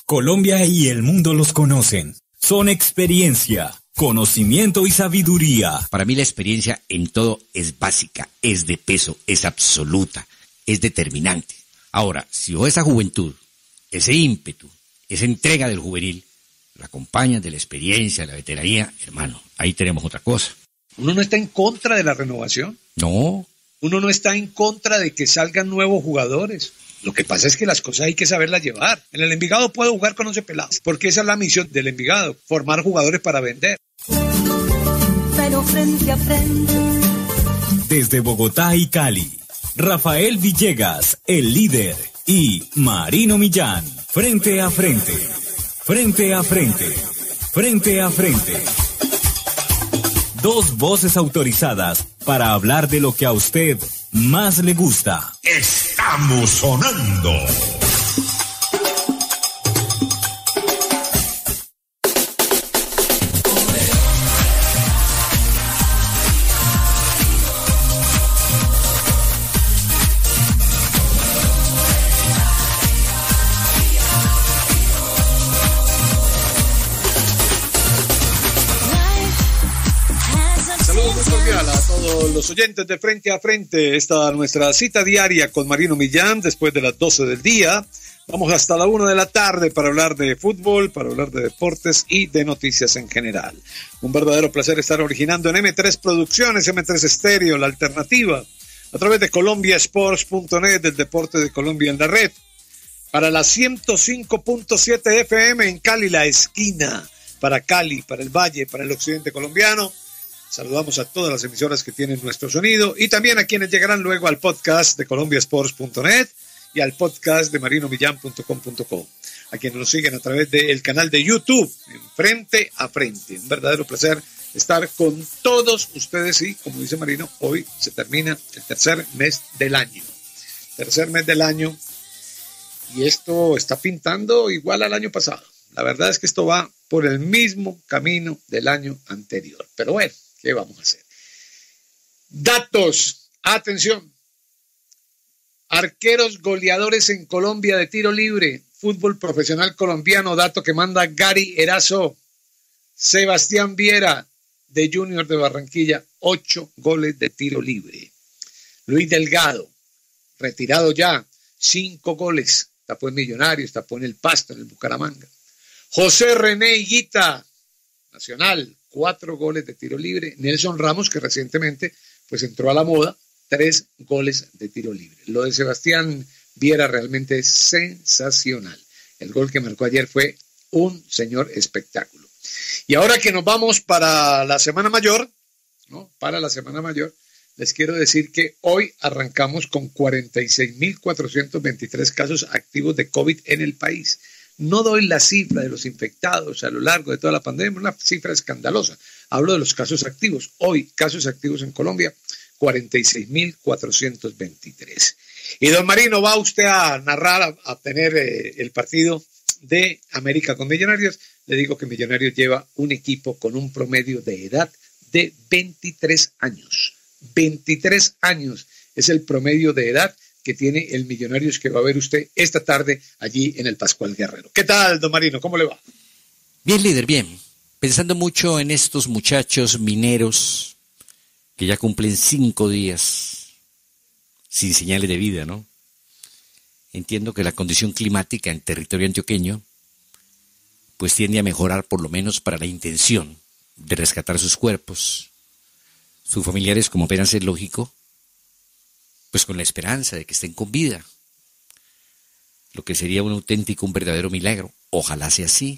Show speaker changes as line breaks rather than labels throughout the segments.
Colombia y el mundo los conocen. Son experiencia, conocimiento y sabiduría.
Para mí la experiencia en todo es básica, es de peso, es absoluta, es determinante. Ahora, si vos esa juventud, ese ímpetu, esa entrega del juvenil, la acompañas de la experiencia, de la veteranía, hermano, ahí tenemos otra cosa.
¿Uno no está en contra de la renovación?
No.
¿Uno no está en contra de que salgan nuevos jugadores? Lo que pasa es que las cosas hay que saberlas llevar. En el Envigado puedo jugar con 11 pelados, porque esa es la misión del Envigado, formar jugadores para vender.
Pero frente a frente.
Desde Bogotá y Cali, Rafael Villegas, el líder, y Marino Millán, frente a frente, frente a frente, frente a frente. Dos voces autorizadas para hablar de lo que a usted más le gusta.
Estamos sonando.
Los oyentes de Frente a Frente, esta nuestra cita diaria con Marino Millán después de las 12 del día. Vamos hasta la 1 de la tarde para hablar de fútbol, para hablar de deportes y de noticias en general. Un verdadero placer estar originando en M3 Producciones, M3 Estéreo, la alternativa, a través de colombiasports.net, del deporte de Colombia en la red. Para la 105.7 FM en Cali, la esquina, para Cali, para el Valle, para el occidente colombiano. Saludamos a todas las emisoras que tienen nuestro sonido y también a quienes llegarán luego al podcast de colombiasports.net y al podcast de marinomillan.com.co. A quienes nos siguen a través del canal de YouTube, en Frente a Frente. Un verdadero placer estar con todos ustedes y, como dice Marino, hoy se termina el tercer mes del año. Tercer mes del año y esto está pintando igual al año pasado. La verdad es que esto va por el mismo camino del año anterior. Pero bueno, ¿qué vamos a hacer? Datos, atención. Arqueros goleadores en Colombia de tiro libre, fútbol profesional colombiano, dato que manda Gary Erazo. Sebastián Viera, de Junior de Barranquilla, 8 goles de tiro libre. Luis Delgado, retirado ya, 5 goles. Tapó en Millonarios, tapó en el Pasto, en el Bucaramanga. José René Higuita, Nacional, 4 goles de tiro libre. Nelson Ramos, que recientemente pues entró a la moda, 3 goles de tiro libre. Lo de Sebastián Viera realmente es sensacional. El gol que marcó ayer fue un señor espectáculo. Y ahora que nos vamos para la Semana Mayor, ¿no? Para la Semana Mayor, les quiero decir que hoy arrancamos con 46.423 casos activos de COVID en el país. No doy la cifra de los infectados a lo largo de toda la pandemia, una cifra escandalosa. Hablo de los casos activos. Hoy, casos activos en Colombia, 46.423. Y don Marino, va usted a narrar, a tener el partido de América con Millonarios. Le digo que Millonarios lleva un equipo con un promedio de edad de 23 años. 23 años es el promedio de edad que tiene el Millonarios que va a ver usted esta tarde allí en el Pascual Guerrero. ¿Qué tal, don Marino? ¿Cómo le va?
Bien, líder, bien. Pensando mucho en estos muchachos mineros que ya cumplen 5 días sin señales de vida, ¿no? Entiendo que la condición climática en territorio antioqueño pues tiende a mejorar, por lo menos para la intención de rescatar sus cuerpos. Sus familiares, como apenas es lógico, pues con la esperanza de que estén con vida, lo que sería un auténtico, un verdadero milagro. Ojalá sea así,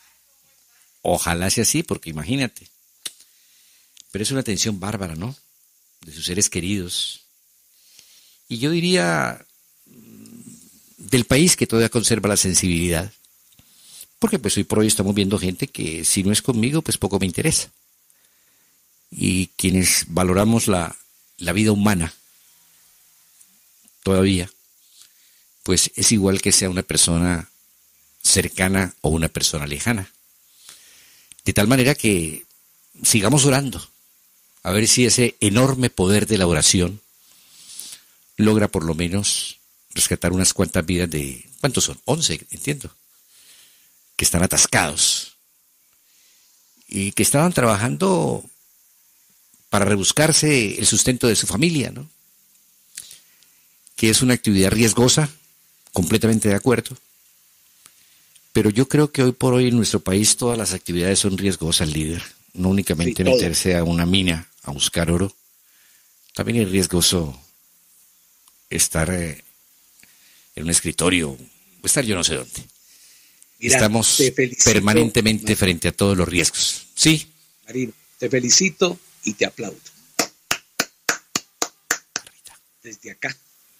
porque imagínate, pero es una tensión bárbara, ¿no?, de sus seres queridos, y yo diría del país que todavía conserva la sensibilidad, porque pues hoy por hoy estamos viendo gente que si no es conmigo, pues poco me interesa, y quienes valoramos la vida humana, todavía, pues es igual que sea una persona cercana o una persona lejana. De tal manera que sigamos orando, a ver si ese enorme poder de la oración logra por lo menos rescatar unas cuantas vidas de, ¿cuántos son? 11, entiendo. que están atascados y que estaban trabajando para rebuscarse el sustento de su familia, ¿no? Que es una actividad riesgosa, completamente de acuerdo. Pero yo creo que hoy por hoy en nuestro país todas las actividades son riesgosas, líder. No únicamente
Sí,
meterse a una mina a buscar oro. También es riesgoso estar en un escritorio o estar yo no sé dónde.
Mira,
Estamos
te felicito,
permanentemente frente a todos los riesgos. Sí.
Marino, te felicito y te aplaudo. Desde acá.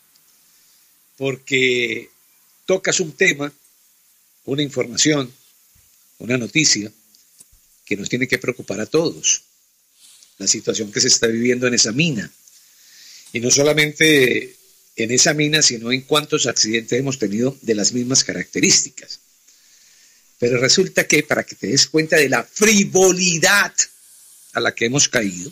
Porque tocas un tema, una información, una noticia que nos tiene que preocupar a todos. La situación que se está viviendo en esa mina. Y no solamente en esa mina, sino en cuántos accidentes hemos tenido de las mismas características. Pero resulta que, para que te des cuenta de la frivolidad a la que hemos caído,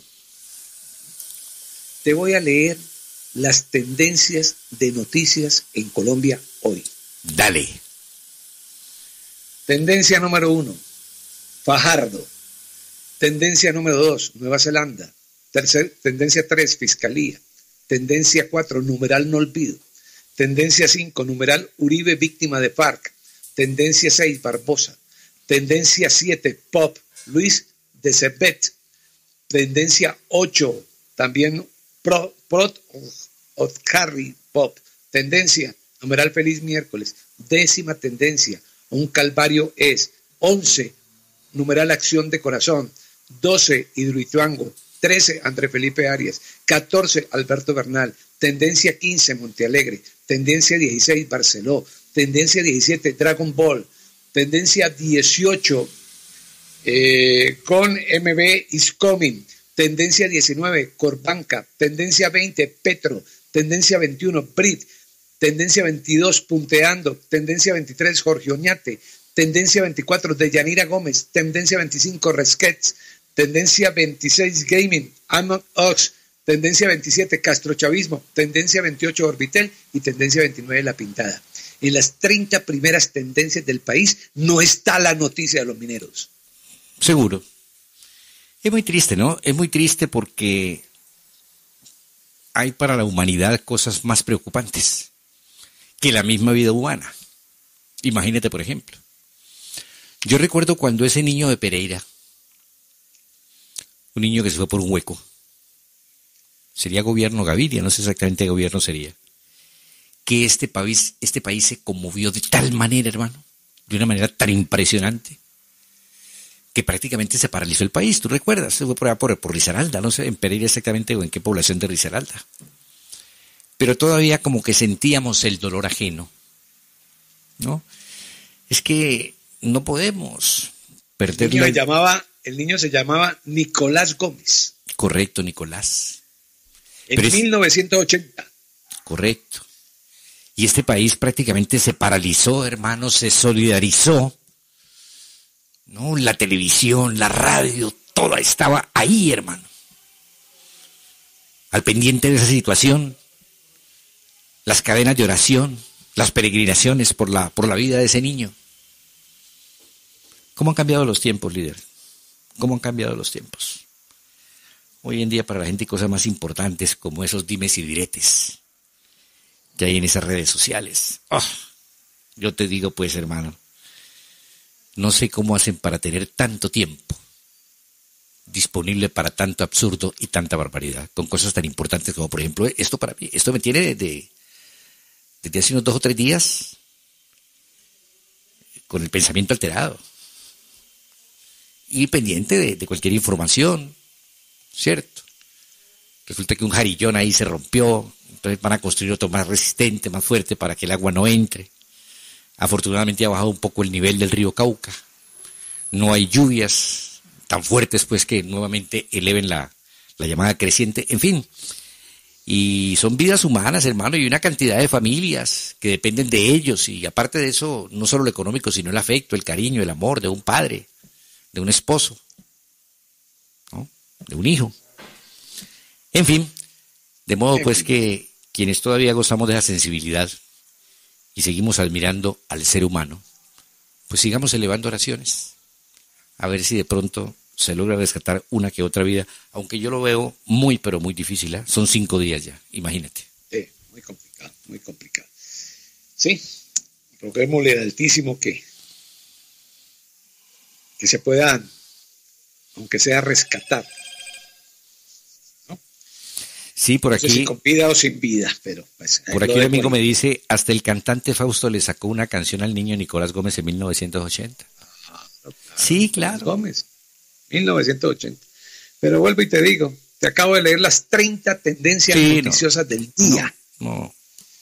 te voy a leer las tendencias de noticias en Colombia hoy.
Dale.
Tendencia número 1, Fajardo. Tendencia número 2, Nueva Zelanda. Tendencia 3, Fiscalía. Tendencia 4, numeral no olvido. Tendencia 5, numeral Uribe víctima de FARC. Tendencia 6, Barbosa. Tendencia 7, Pop, Luis de Cepet. Tendencia 8, también Prot of Harry Pop. Tendencia, numeral Feliz Miércoles. 10ª tendencia, un calvario es. 11, numeral Acción de Corazón. 12, Hidroituango. 13, André Felipe Arias. 14, Alberto Bernal. Tendencia 15, Montealegre. Tendencia 16, Barceló. Tendencia 17, Dragon Ball. Tendencia 18, con MB is coming. Tendencia 19, Corbanca. Tendencia 20, Petro. Tendencia 21, Brit. Tendencia 22, Punteando. Tendencia 23, Jorge Oñate. Tendencia 24, Deyanira Gómez. Tendencia 25, Resquets. Tendencia 26, Gaming, Among Us. Tendencia 27, Castrochavismo. Tendencia 28, Orbitel. Y tendencia 29, La Pintada. En las 30 primeras tendencias del país no está la noticia de los mineros.
Seguro. Es muy triste, ¿no? Es muy triste porque hay para la humanidad cosas más preocupantes que la misma vida humana. Imagínate, por ejemplo. Yo recuerdo cuando ese niño de Pereira, un niño que se fue por un hueco, sería gobierno Gaviria, no sé exactamente qué gobierno sería, que este país se conmovió de tal manera, hermano, de una manera tan impresionante, que prácticamente se paralizó el país. ¿Tú recuerdas? Se fue por allá por Risaralda, no sé en Pereira exactamente o en qué población de Risaralda. Pero todavía como que sentíamos el dolor ajeno, ¿no? Es que no podemos perder
El niño se llamaba Nicolás Gómez.
Correcto, Nicolás.
En 1980.
Correcto. Y este país prácticamente se paralizó, hermano, se solidarizó, ¿no? La televisión, la radio, toda estaba ahí, hermano. Al pendiente de esa situación, las cadenas de oración, las peregrinaciones por la vida de ese niño. ¿Cómo han cambiado los tiempos, líder? ¿Cómo han cambiado los tiempos? Hoy en día para la gente hay cosas más importantes como esos dimes y diretes que hay en esas redes sociales. Oh, yo te digo pues, hermano, no sé cómo hacen para tener tanto tiempo disponible para tanto absurdo y tanta barbaridad, con cosas tan importantes como, por ejemplo, esto para mí. Esto me tiene desde hace unos 2 o 3 días con el pensamiento alterado y pendiente de cualquier información, ¿cierto? Resulta que un jarillón ahí se rompió, entonces van a construir otro más resistente, más fuerte, para que el agua no entre. Afortunadamente ha bajado un poco el nivel del río Cauca. No hay lluvias tan fuertes, pues, que nuevamente eleven la llamada creciente. En fin, y son vidas humanas, hermano, y una cantidad de familias que dependen de ellos. Y aparte de eso, no solo lo económico, sino el afecto, el cariño, el amor de un padre, de un esposo, ¿no? De un hijo. En fin, de modo pues que quienes todavía gozamos de esa sensibilidad y seguimos admirando al ser humano, pues sigamos elevando oraciones, a ver si de pronto se logra rescatar una que otra vida, aunque yo lo veo muy, pero muy difícil, ¿eh? Son 5 días ya, imagínate.
Sí, muy complicado, muy complicado. Sí, roguémosle al Altísimo que se puedan, aunque sea, rescatar. ¿No?
Sí, por
No
aquí.
sé si con vida o sin vida, pero pues,
Por aquí un amigo me dice, hasta el cantante Fausto le sacó una canción al niño Nicolás Gómez en 1980. Sí, claro.
Gómez, 1980. Pero vuelvo y te digo, te acabo de leer las 30 tendencias
Sí,
noticiosas del día.
No.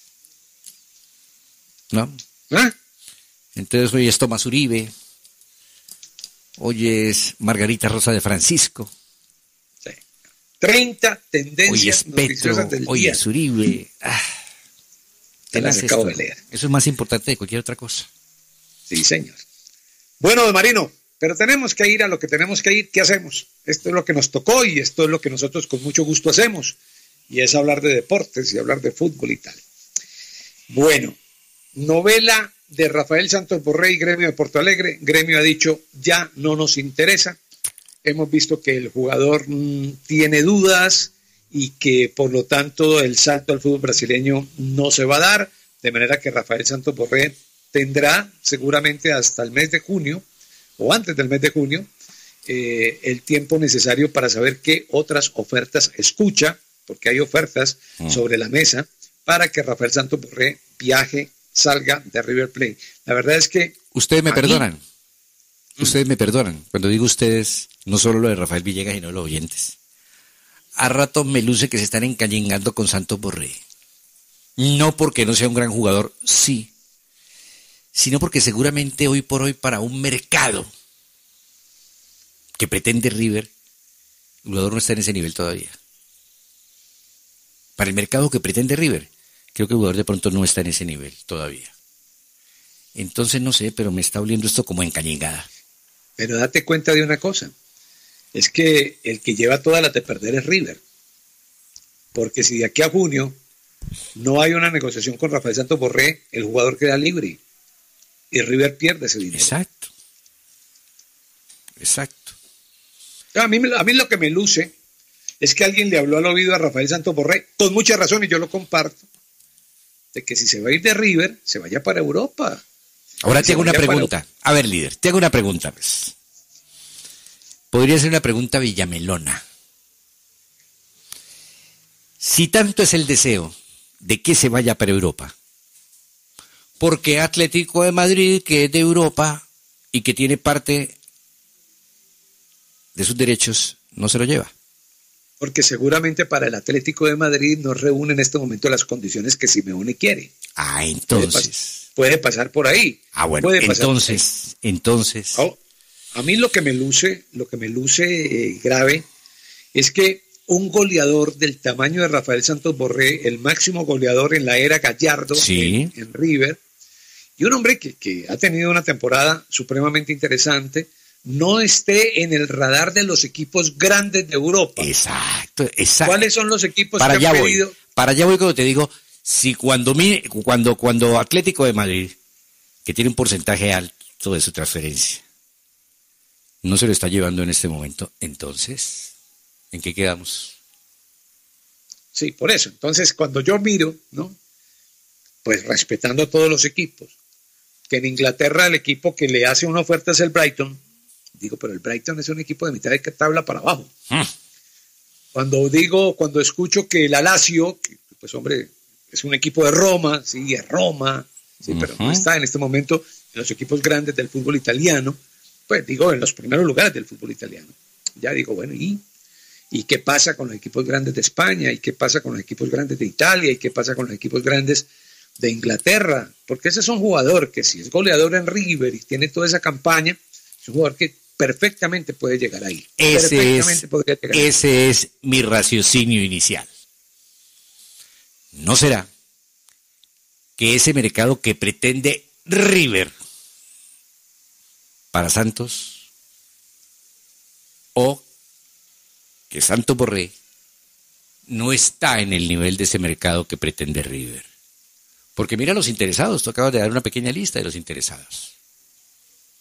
¿Ah?
Entonces hoy es Tomás Uribe, hoy es Margarita Rosa de Francisco,
Sí. 30
hoy
tendencias
es Petro,
noticiosas del
hoy
día.
es Uribe.
Te las
tenaz
acabo
esto.
de leer.
Eso es más importante de cualquier otra cosa.
Sí, señor. Bueno, don Marino, pero tenemos que ir a lo que tenemos que ir. ¿Qué hacemos? Esto es lo que nos tocó y esto es lo que nosotros con mucho gusto hacemos. Y es hablar de deportes y hablar de fútbol y tal. Bueno, novela de Rafael Santos Borré y Gremio de Porto Alegre. Gremio ha dicho, ya no nos interesa. Hemos visto que el jugador tiene dudas y que por lo tanto el salto al fútbol brasileño no se va a dar. De manera que Rafael Santos Borré tendrá seguramente hasta el mes de junio o antes del mes de junio el tiempo necesario para saber qué otras ofertas escucha, porque hay ofertas sobre la mesa para que Rafael Santos Borré viaje, salga de River Plate. La verdad es que...
Ustedes me perdonan. Ustedes me perdonan. Cuando digo ustedes, no solo lo de Rafael Villegas, sino los oyentes. A rato me luce que se están encañengando con Santos Borré. No porque no sea un gran jugador, sí, sino porque seguramente hoy por hoy para un mercado que pretende River, el jugador no está en ese nivel todavía. Para el mercado que pretende River, creo que el jugador de pronto no está en ese nivel todavía. Entonces no sé, pero me está oliendo esto como encañengada.
Pero date cuenta de una cosa, es que el que lleva todas las de perder es River. Porque si de aquí a junio no hay una negociación con Rafael Santos Borré, el jugador queda libre y River pierde ese dinero.
Exacto. Exacto.
A mí lo que me luce es que alguien le habló al oído a Rafael Santos Borré, con mucha razón, y yo lo comparto, de que si se va a ir de River, se vaya para Europa.
Ahora te hago una pregunta. A ver, líder, te hago una pregunta. Pues. Podría ser una pregunta villamelona. Si tanto es el deseo de que se vaya para Europa, ¿por qué Atlético de Madrid, que es de Europa y que tiene parte de sus derechos, no se lo lleva?
Porque seguramente para el Atlético de Madrid no reúne en este momento las condiciones que Simeone quiere.
Ah, entonces.
Puede pasar por ahí.
Ah, bueno, entonces.
Oh, a mí lo que me luce grave es que un goleador del tamaño de Rafael Santos Borré, el máximo goleador en la era Gallardo
sí.
en River, y un hombre que ha tenido una temporada supremamente interesante, no esté en el radar de los equipos grandes de Europa.
Exacto.
¿Cuáles son los equipos
para
que han pedido?
Para allá voy cuando te digo, si cuando Atlético de Madrid, que tiene un porcentaje alto de su transferencia, no se lo está llevando en este momento, entonces, ¿en qué quedamos?
Sí, por eso. Entonces, cuando yo miro, ¿no? Pues respetando a todos los equipos, que en Inglaterra el equipo que le hace una oferta es el Brighton, digo, pero el Brighton es un equipo de mitad de tabla para abajo. Cuando escucho que el Lazio, que, pues hombre, es un equipo de Roma, sí, es Roma, sí, pero no está en este momento en los equipos grandes del fútbol italiano, pues digo, en los primeros lugares del fútbol italiano. Ya digo, bueno, ¿y qué pasa con los equipos grandes de España? ¿Y qué pasa con los equipos grandes de Italia? ¿Y qué pasa con los equipos grandes de Inglaterra? Porque ese es un jugador que si es goleador en River y tiene toda esa campaña, es un jugador que perfectamente puede llegar ahí.
Ese es mi raciocinio inicial. ¿No será que ese mercado que pretende River para Santos, o que Santos Borré no está en el nivel de ese mercado que pretende River? Porque mira los interesados, tú acabas de dar una pequeña lista de los interesados.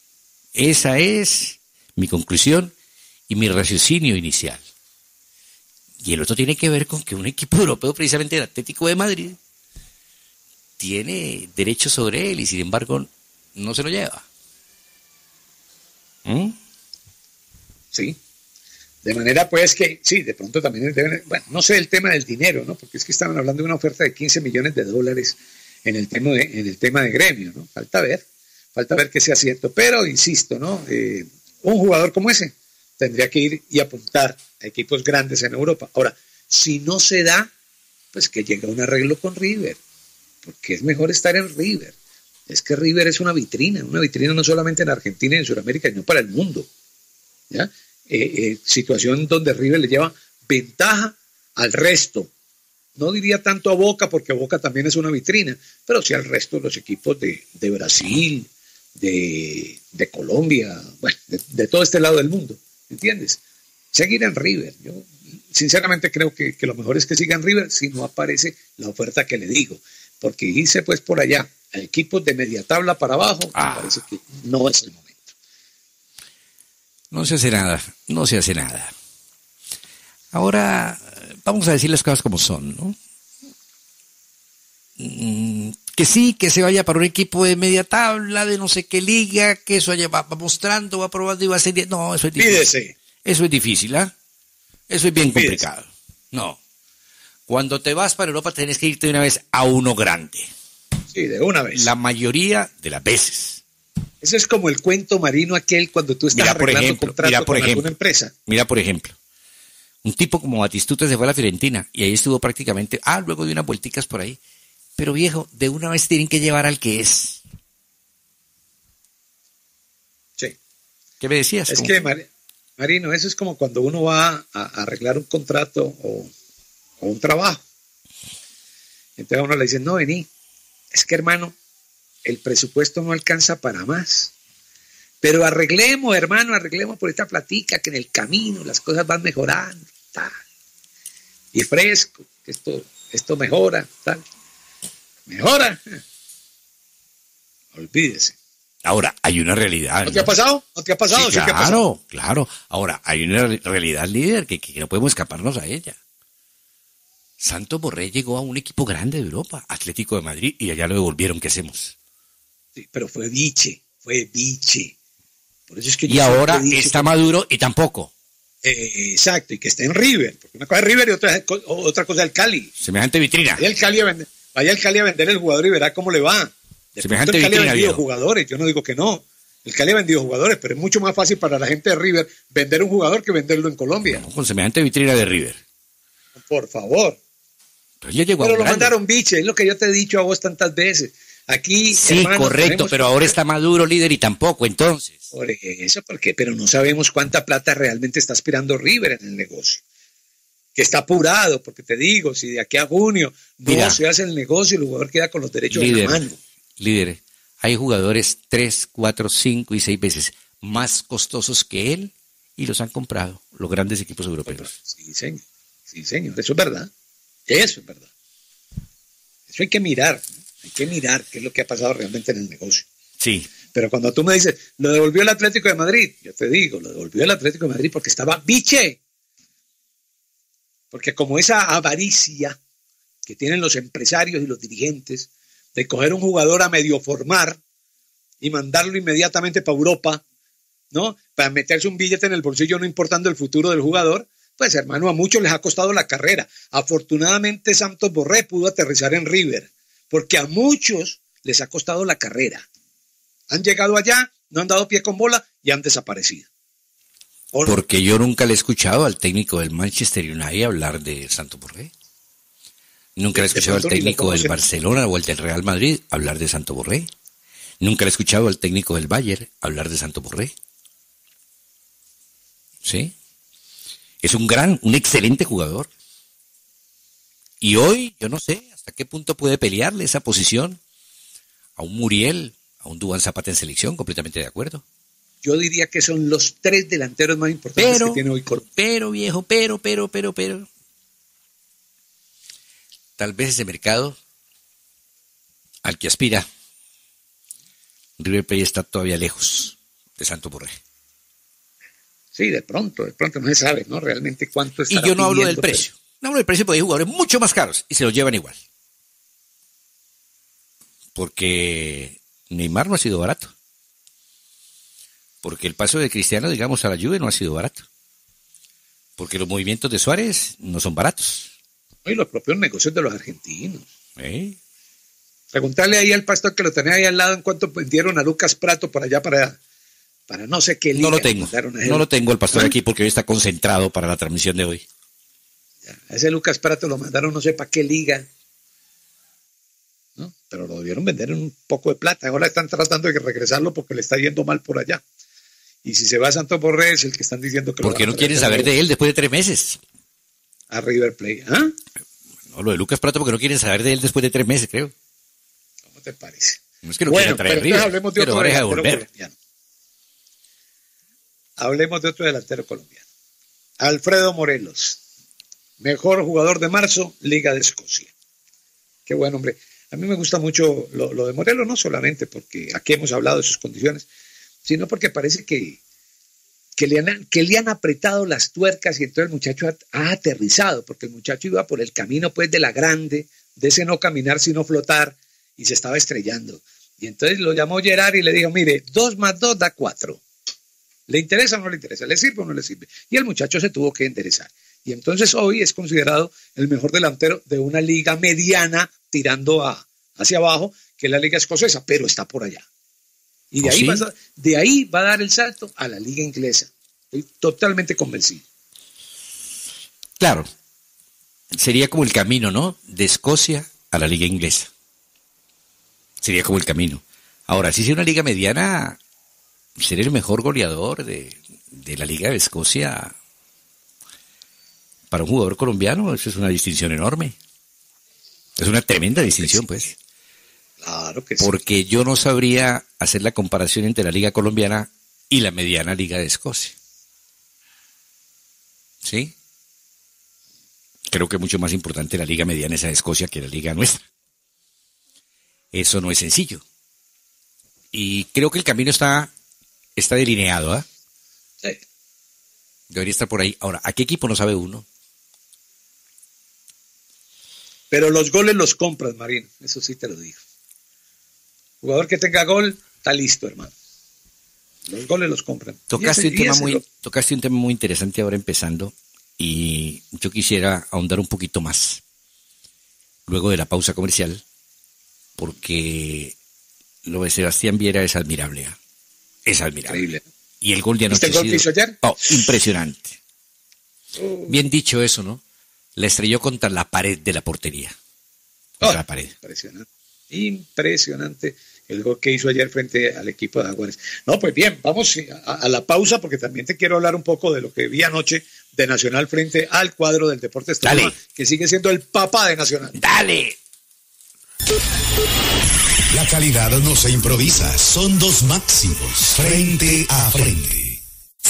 Esa es mi conclusión y mi raciocinio inicial. Y el otro tiene que ver con que un equipo europeo, precisamente el Atlético de Madrid, tiene derecho sobre él y sin embargo no se lo lleva.
Sí. De manera pues que, sí, de pronto también deben, bueno, no sé el tema del dinero, ¿no? Porque es que estaban hablando de una oferta de 15 millones de dólares en el tema de gremio, ¿no? Falta ver que sea cierto. Pero, insisto, ¿no? Un jugador como ese tendría que ir y apuntar a equipos grandes en Europa. Ahora, si no se da, pues que llegue a un arreglo con River, porque es mejor estar en River. Es que River es una vitrina no solamente en Argentina y en Sudamérica, sino para el mundo, ¿ya? Situación donde River le lleva ventaja al resto. No diría tanto a Boca, porque Boca también es una vitrina, pero sí al resto de los equipos de Brasil, de Colombia, bueno, de todo este lado del mundo, ¿entiendes? Seguir en River. Yo sinceramente creo que lo mejor es que siga en River si no aparece la oferta que le digo, porque irse pues por allá a equipos de media tabla para abajo, me parece que no es el momento.
No se hace nada. Ahora, vamos a decir las cosas como son, ¿no? Que sí, que se vaya para un equipo de media tabla, de no sé qué liga, que eso va mostrando, va probando y va a ser... No, eso es difícil.
Pídese.
Eso es difícil, ¿ah? Eso es bien complicado. No. Cuando te vas para Europa tenés que irte de una vez a uno grande.
Sí, de una vez.
La mayoría de las veces.
Ese es como el cuento marino aquel cuando tú estás arreglando contrato con alguna empresa.
Mira, por ejemplo, un tipo como Batistuta se fue a la Fiorentina y ahí estuvo prácticamente, luego de unas vuelticas por ahí. Pero viejo, de una vez tienen que llevar al que es.
Sí.
¿Qué me decías?
Es que, Marino, eso es como cuando uno va a arreglar un contrato o un trabajo. Entonces a uno le dicen, no, vení, es que hermano, el presupuesto no alcanza para más. Pero arreglemos, hermano, arreglemos por esta platica que en el camino las cosas van mejorando, tal. Y fresco, que esto mejora, tal. Mejora. Olvídese.
Ahora, hay una realidad.
¿No te ha pasado? ¿No te ha pasado?
Sí,
¿Sí te ha pasado?
Claro. Ahora, hay una realidad, líder, que no podemos escaparnos a ella. Santos Borré llegó a un equipo grande de Europa, Atlético de Madrid, y allá lo devolvieron. ¿Qué hacemos?
Sí, pero fue biche. Por eso es que
y ahora está Maduro y tampoco.
Exacto, y que esté en River. Porque una cosa es River y otra cosa es el Cali.
Semejante vitrina.
Vaya el Cali a vender el jugador y verá cómo le va.
Semejante
el Cali
vitrina,
ha vendido
viejo.
jugadores, yo no digo que no. El Cali ha vendido jugadores, pero es mucho más fácil para la gente de River vender un jugador que venderlo en Colombia.
No, con semejante vitrina de River.
Por favor.
Pero ya llegó
Pero
a un
lo
grande.
mandaron biche, es lo que yo te he dicho a vos tantas veces. Aquí,
Sí,
hermano,
correcto, pero ahora está Maduro, líder, y tampoco, entonces.
Por eso, ¿por qué? Pero no sabemos cuánta plata realmente está aspirando River en el negocio. Que está apurado, porque te digo, si de aquí a junio no se hace el negocio, el jugador queda con los derechos en la mano.
Líder, hay jugadores 3, 4, 5 y 6 veces más costosos que él y los han comprado los grandes equipos europeos.
Sí, señor, eso es verdad. Eso hay que mirar, ¿no? Hay que mirar qué es lo que ha pasado realmente en el negocio.
Sí.
Pero cuando tú me dices, lo devolvió el Atlético de Madrid, yo te digo, lo devolvió el Atlético de Madrid porque estaba biche. Porque como esa avaricia que tienen los empresarios y los dirigentes de coger un jugador a medio formar y mandarlo inmediatamente para Europa, ¿no? Para meterse un billete en el bolsillo no importando el futuro del jugador, pues hermano, a muchos les ha costado la carrera. Afortunadamente Santos Borré pudo aterrizar en River, porque a muchos les ha costado la carrera. Han llegado allá, no han dado pie con bola y han desaparecido. ¿O no?
Porque yo nunca le he escuchado al técnico del Manchester United hablar de Santos Borré. Nunca le he escuchado al técnico del Barcelona o al del Real Madrid hablar de Santos Borré. Nunca le he escuchado al técnico del Bayern hablar de Santos Borré. ¿Sí? Es un excelente jugador. Y hoy, yo no sé hasta qué punto puede pelearle esa posición a un Muriel, a un Duván Zapata en selección, completamente de acuerdo.
Yo diría que son los 3 delanteros más importantes que tiene hoy Colombia.
Pero, viejo, pero. Tal vez ese mercado al que aspira River Plate está todavía lejos de Santo Borré.
Sí, de pronto no se sabe, ¿no? Realmente cuánto está.
Y yo no hablo del precio. No hablo del precio porque hay jugadores mucho más caros y se los llevan igual. Porque Neymar no ha sido barato. Porque el paso de Cristiano, digamos, a la Juve no ha sido barato. Porque los movimientos de Suárez no son baratos.
Y los propios negocios de los argentinos. Preguntarle ahí al pastor que lo tenía ahí al lado en cuánto vendieron a Lucas Prato para allá, para no sé qué liga.
No lo tengo el pastor aquí porque hoy está concentrado para la transmisión de hoy.
Ya, a ese Lucas Prato lo mandaron no sé para qué liga, ¿no? Pero lo debieron vender en un poco de plata. Ahora están tratando de regresarlo porque le está yendo mal por allá. Y si se va a Santo Borré es el que están diciendo que...
¿Por qué no quieren saber de él después de 3 meses?
A River Plate. ¿Ah?
No, lo de Lucas Prato porque no quieren saber de él después de 3 meses, creo.
¿Cómo te parece?
No es que lo quieran traer River,
hablemos de
pero
otro
deja de
delantero
volver.
colombiano. Hablemos de otro delantero colombiano. Alfredo Morelos. Mejor jugador de marzo, Liga de Escocia. Qué bueno, hombre. A mí me gusta mucho lo de Morelos, no solamente porque aquí hemos hablado de sus condiciones, sino porque parece que le han apretado las tuercas y entonces el muchacho ha aterrizado, porque el muchacho iba por el camino pues de la grande, de ese no caminar sino flotar, y se estaba estrellando. Y entonces lo llamó Gerard y le dijo, mire, 2 más 2 da 4. ¿Le interesa o no le interesa? ¿Le sirve o no le sirve? Y el muchacho se tuvo que enderezar. Y entonces hoy es considerado el mejor delantero de una liga mediana tirando hacia abajo, que es la liga escocesa, pero está por allá. Y de ahí va a dar el salto a la liga inglesa. Estoy totalmente convencido.
Claro. Sería como el camino, ¿no? De Escocia a la liga inglesa. Sería como el camino. Ahora, si es una liga mediana, ser el mejor goleador de la liga de Escocia para un jugador colombiano, eso es una distinción enorme. Es una tremenda distinción, pues.
Claro que sí.
Porque yo no sabría hacer la comparación entre la liga colombiana y la mediana liga de Escocia. ¿Sí? Creo que es mucho más importante la liga mediana esa de Escocia que la liga nuestra. Eso no es sencillo. Y creo que el camino está delineado, ¿ah?
Sí.
Debería estar por ahí. Ahora, ¿a qué equipo no sabe uno?
Pero los goles los compras, Marino. Eso sí te lo digo. Jugador que tenga gol, está listo, hermano. Los goles los compran.
Tocaste un tema muy interesante ahora empezando y yo quisiera ahondar un poquito más luego de la pausa comercial porque lo de Sebastián Viera es admirable. Es admirable.
Increíble.
Y el gol de anoche
¿Viste el gol que hizo ayer?
Oh, impresionante. Bien dicho eso, ¿no? La estrelló contra la pared de la portería. Contra la pared.
Impresionante el gol que hizo ayer frente al equipo de Jaguares. No, pues bien, vamos a la pausa porque también te quiero hablar un poco de lo que vi anoche de Nacional frente al cuadro del Deportes Tolima, que sigue siendo el papá de Nacional.
¡Dale!
La calidad no se improvisa, son 2 máximos, frente a frente.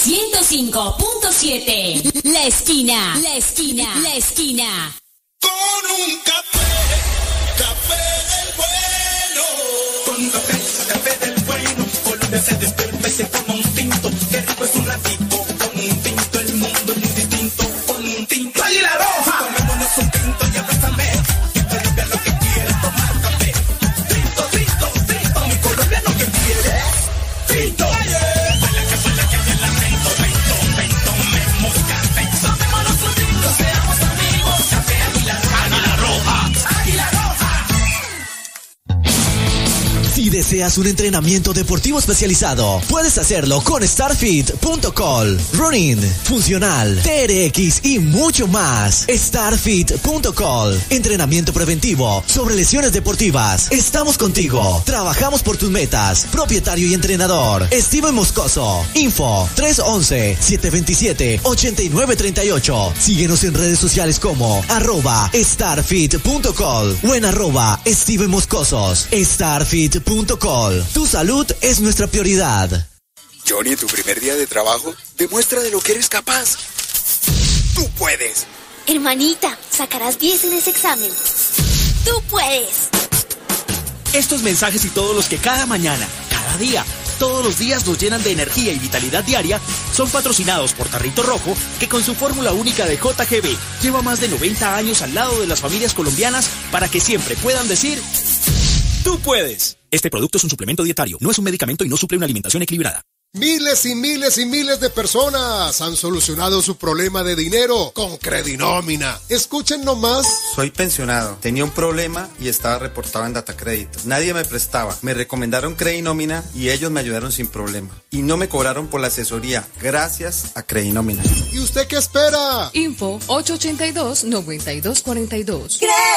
105.7, La Esquina, La Esquina, La Esquina.
Con un café del bueno. Con café del bueno. Colombia se despierta y se toma un tinto. Qué rico es un ratico. Con un tinto el mundo es muy distinto. Con un tinto. ¡Águila Roja! Tomémonos un tinto y abrázame. Que Colombia lo que quiere es tomar café. Tinto, tinto, tinto. Mi Colombia lo que quiere es tinto. Huele que de lamento. Tinto, memos café. Tomémonos un tinto, seamos amigos. Café Águila Roja. Águila Roja.
Si deseas un entrenamiento deportivo especializado, puedes hacerlo con StarFit.col. Running, funcional, TRX y mucho más. StarFit.col. Entrenamiento preventivo sobre lesiones deportivas. Estamos contigo. Trabajamos por tus metas. Propietario y entrenador, Steven Moscoso. Info 311-727-8938. Síguenos en redes sociales como @StarFit.col o en @Steven Moscosos. StarFit.col. Tu salud es nuestra prioridad.
Johnny, en tu primer día de trabajo, demuestra de lo que eres capaz. ¡Tú puedes!
Hermanita, sacarás 10 en ese examen. ¡Tú puedes!
Estos mensajes y todos los que cada mañana, cada día, todos los días nos llenan de energía y vitalidad diaria, son patrocinados por Tarrito Rojo, que con su fórmula única de JGB lleva más de 90 años al lado de las familias colombianas para que siempre puedan decir: ¡tú puedes! Este producto es un suplemento dietario, no es un medicamento y no suple una alimentación equilibrada.
Miles y miles y miles de personas han solucionado su problema de dinero con Credinómina. Escuchen nomás.
Soy pensionado, tenía un problema y estaba reportado en Datacrédito. Nadie me prestaba, me recomendaron Credinómina y ellos me ayudaron sin problema. Y no me cobraron por la asesoría, gracias a Credinómina.
¿Y usted qué espera?
Info 882-9242.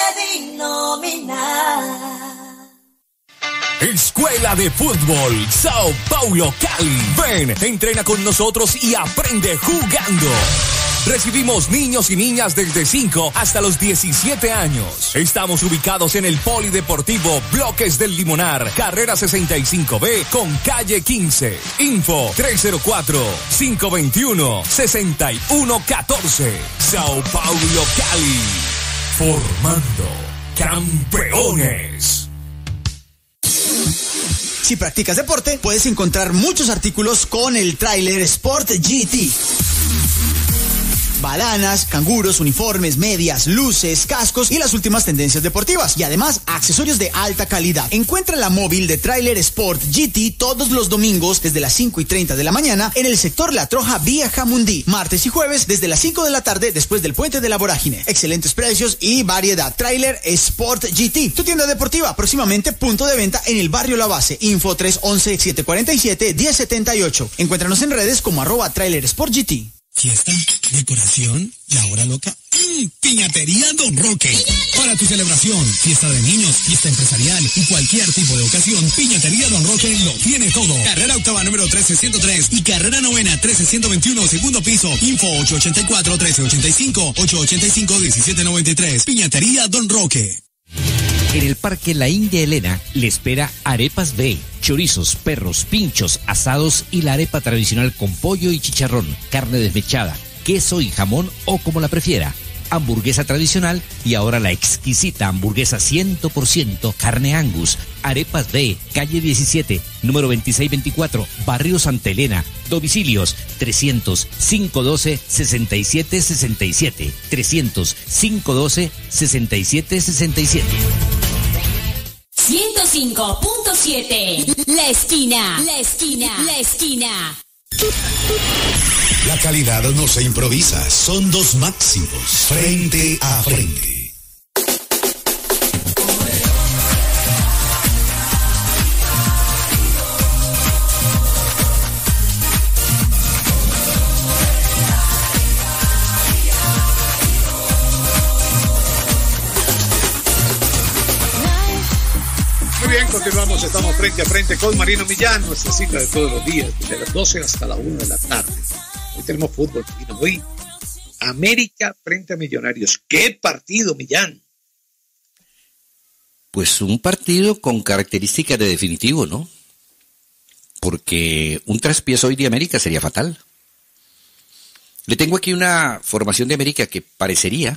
Credinómina.
Escuela de Fútbol Sao Paulo Cali. Ven, entrena con nosotros y aprende jugando. Recibimos niños y niñas desde 5 hasta los 17 años. Estamos ubicados en el Polideportivo Bloques del Limonar, carrera 65B con calle 15. Info 304-521-6114. Sao Paulo Cali. Formando campeones.
Si practicas deporte, puedes encontrar muchos artículos con el Trailer Sport GT. Balanas, canguros, uniformes, medias, luces, cascos y las últimas tendencias deportivas. Y además, accesorios de alta calidad. Encuentra la móvil de Trailer Sport GT todos los domingos desde las 5:30 de la mañana en el sector La Troja vía Jamundí. Martes y jueves desde las 5 de la tarde después del puente de la Vorágine. Excelentes precios y variedad. Trailer Sport GT. Tu tienda deportiva, próximamente punto de venta en el barrio La Base. Info 311-747-1078. Encuéntranos en redes como @Trailer Sport GT.
Fiesta, decoración, la hora loca. Piñatería Don Roque. Para tu celebración, fiesta de niños, fiesta empresarial y cualquier tipo de ocasión, Piñatería Don Roque lo tiene todo. Carrera octava número 13103 y carrera novena 13121, segundo piso. Info 884-1385, 885-1793. Piñatería Don Roque.
En el Parque La India Elena le espera Arepas B, chorizos, perros, pinchos, asados y la arepa tradicional con pollo y chicharrón, carne desmechada, queso y jamón o como la prefiera. Hamburguesa tradicional y ahora la exquisita hamburguesa 100% carne Angus. Arepas B, calle 17, número 2624, barrio Santa Elena. Domicilios 300-512-6767. 300-512-6767.
105.7. La esquina. La esquina. La esquina.
La calidad no se improvisa, son dos máximos, frente a frente.
Continuamos, estamos frente a frente con Marino Millán, nuestra cita de todos los días, desde las 12 hasta la 1 de la tarde. Hoy tenemos fútbol, Marino. Hoy, América frente a Millonarios. ¿Qué partido, Millán?
Pues un partido con características de definitivo, ¿no? Porque un traspiés hoy de América sería fatal. Le tengo aquí una formación de América que parecería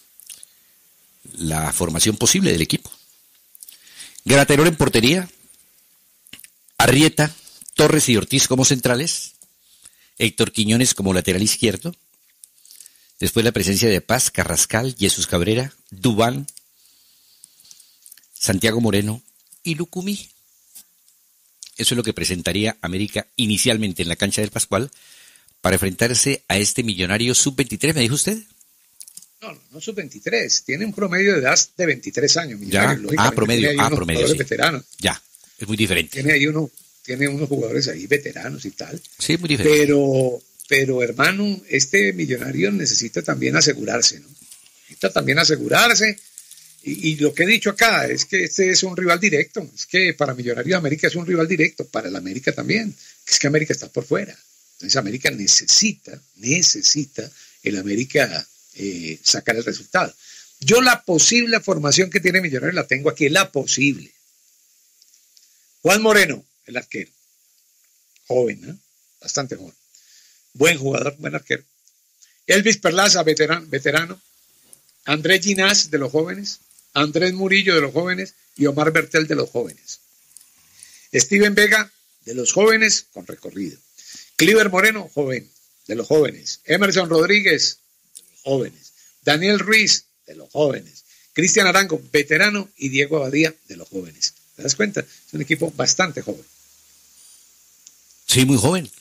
la formación posible del equipo. Graterol en portería, Arrieta, Torres y Ortiz como centrales, Héctor Quiñones como lateral izquierdo, después la presencia de Paz, Carrascal, Jesús Cabrera, Duván, Santiago Moreno y Lucumí. Eso es lo que presentaría América inicialmente en la cancha del Pascual para enfrentarse a este Millonario sub-23, ¿me dijo usted?
No sub-23, tiene un promedio de edad de 23 años.
Ya, promedio, sí.
Veteranos.
Ya, es muy diferente.
Tiene unos jugadores ahí veteranos y tal.
Sí, muy diferente.
Pero hermano, este Millonario necesita también asegurarse, ¿no? Necesita también asegurarse. Y lo que he dicho acá es que este es un rival directo. Es que para Millonarios América es un rival directo, para el América también. Es que América está por fuera. Entonces América necesita el América sacar el resultado. Yo la posible formación que tiene Millonarios la tengo aquí, la posible. Juan Moreno, el arquero. Joven, ¿eh? Bastante joven. Buen jugador, buen arquero. Elvis Perlaza, veterano. Andrés Ginás, de los jóvenes. Andrés Murillo, de los jóvenes. Y Omar Bertel, de los jóvenes. Steven Vega, de los jóvenes con recorrido. Cliver Moreno, joven, de los jóvenes. Emerson Rodríguez, de los jóvenes. Daniel Ruiz, de los jóvenes. Cristian Arango, veterano, y Diego Abadía, de los jóvenes. ¿Te das cuenta? Es un equipo bastante joven.
Sí, muy joven.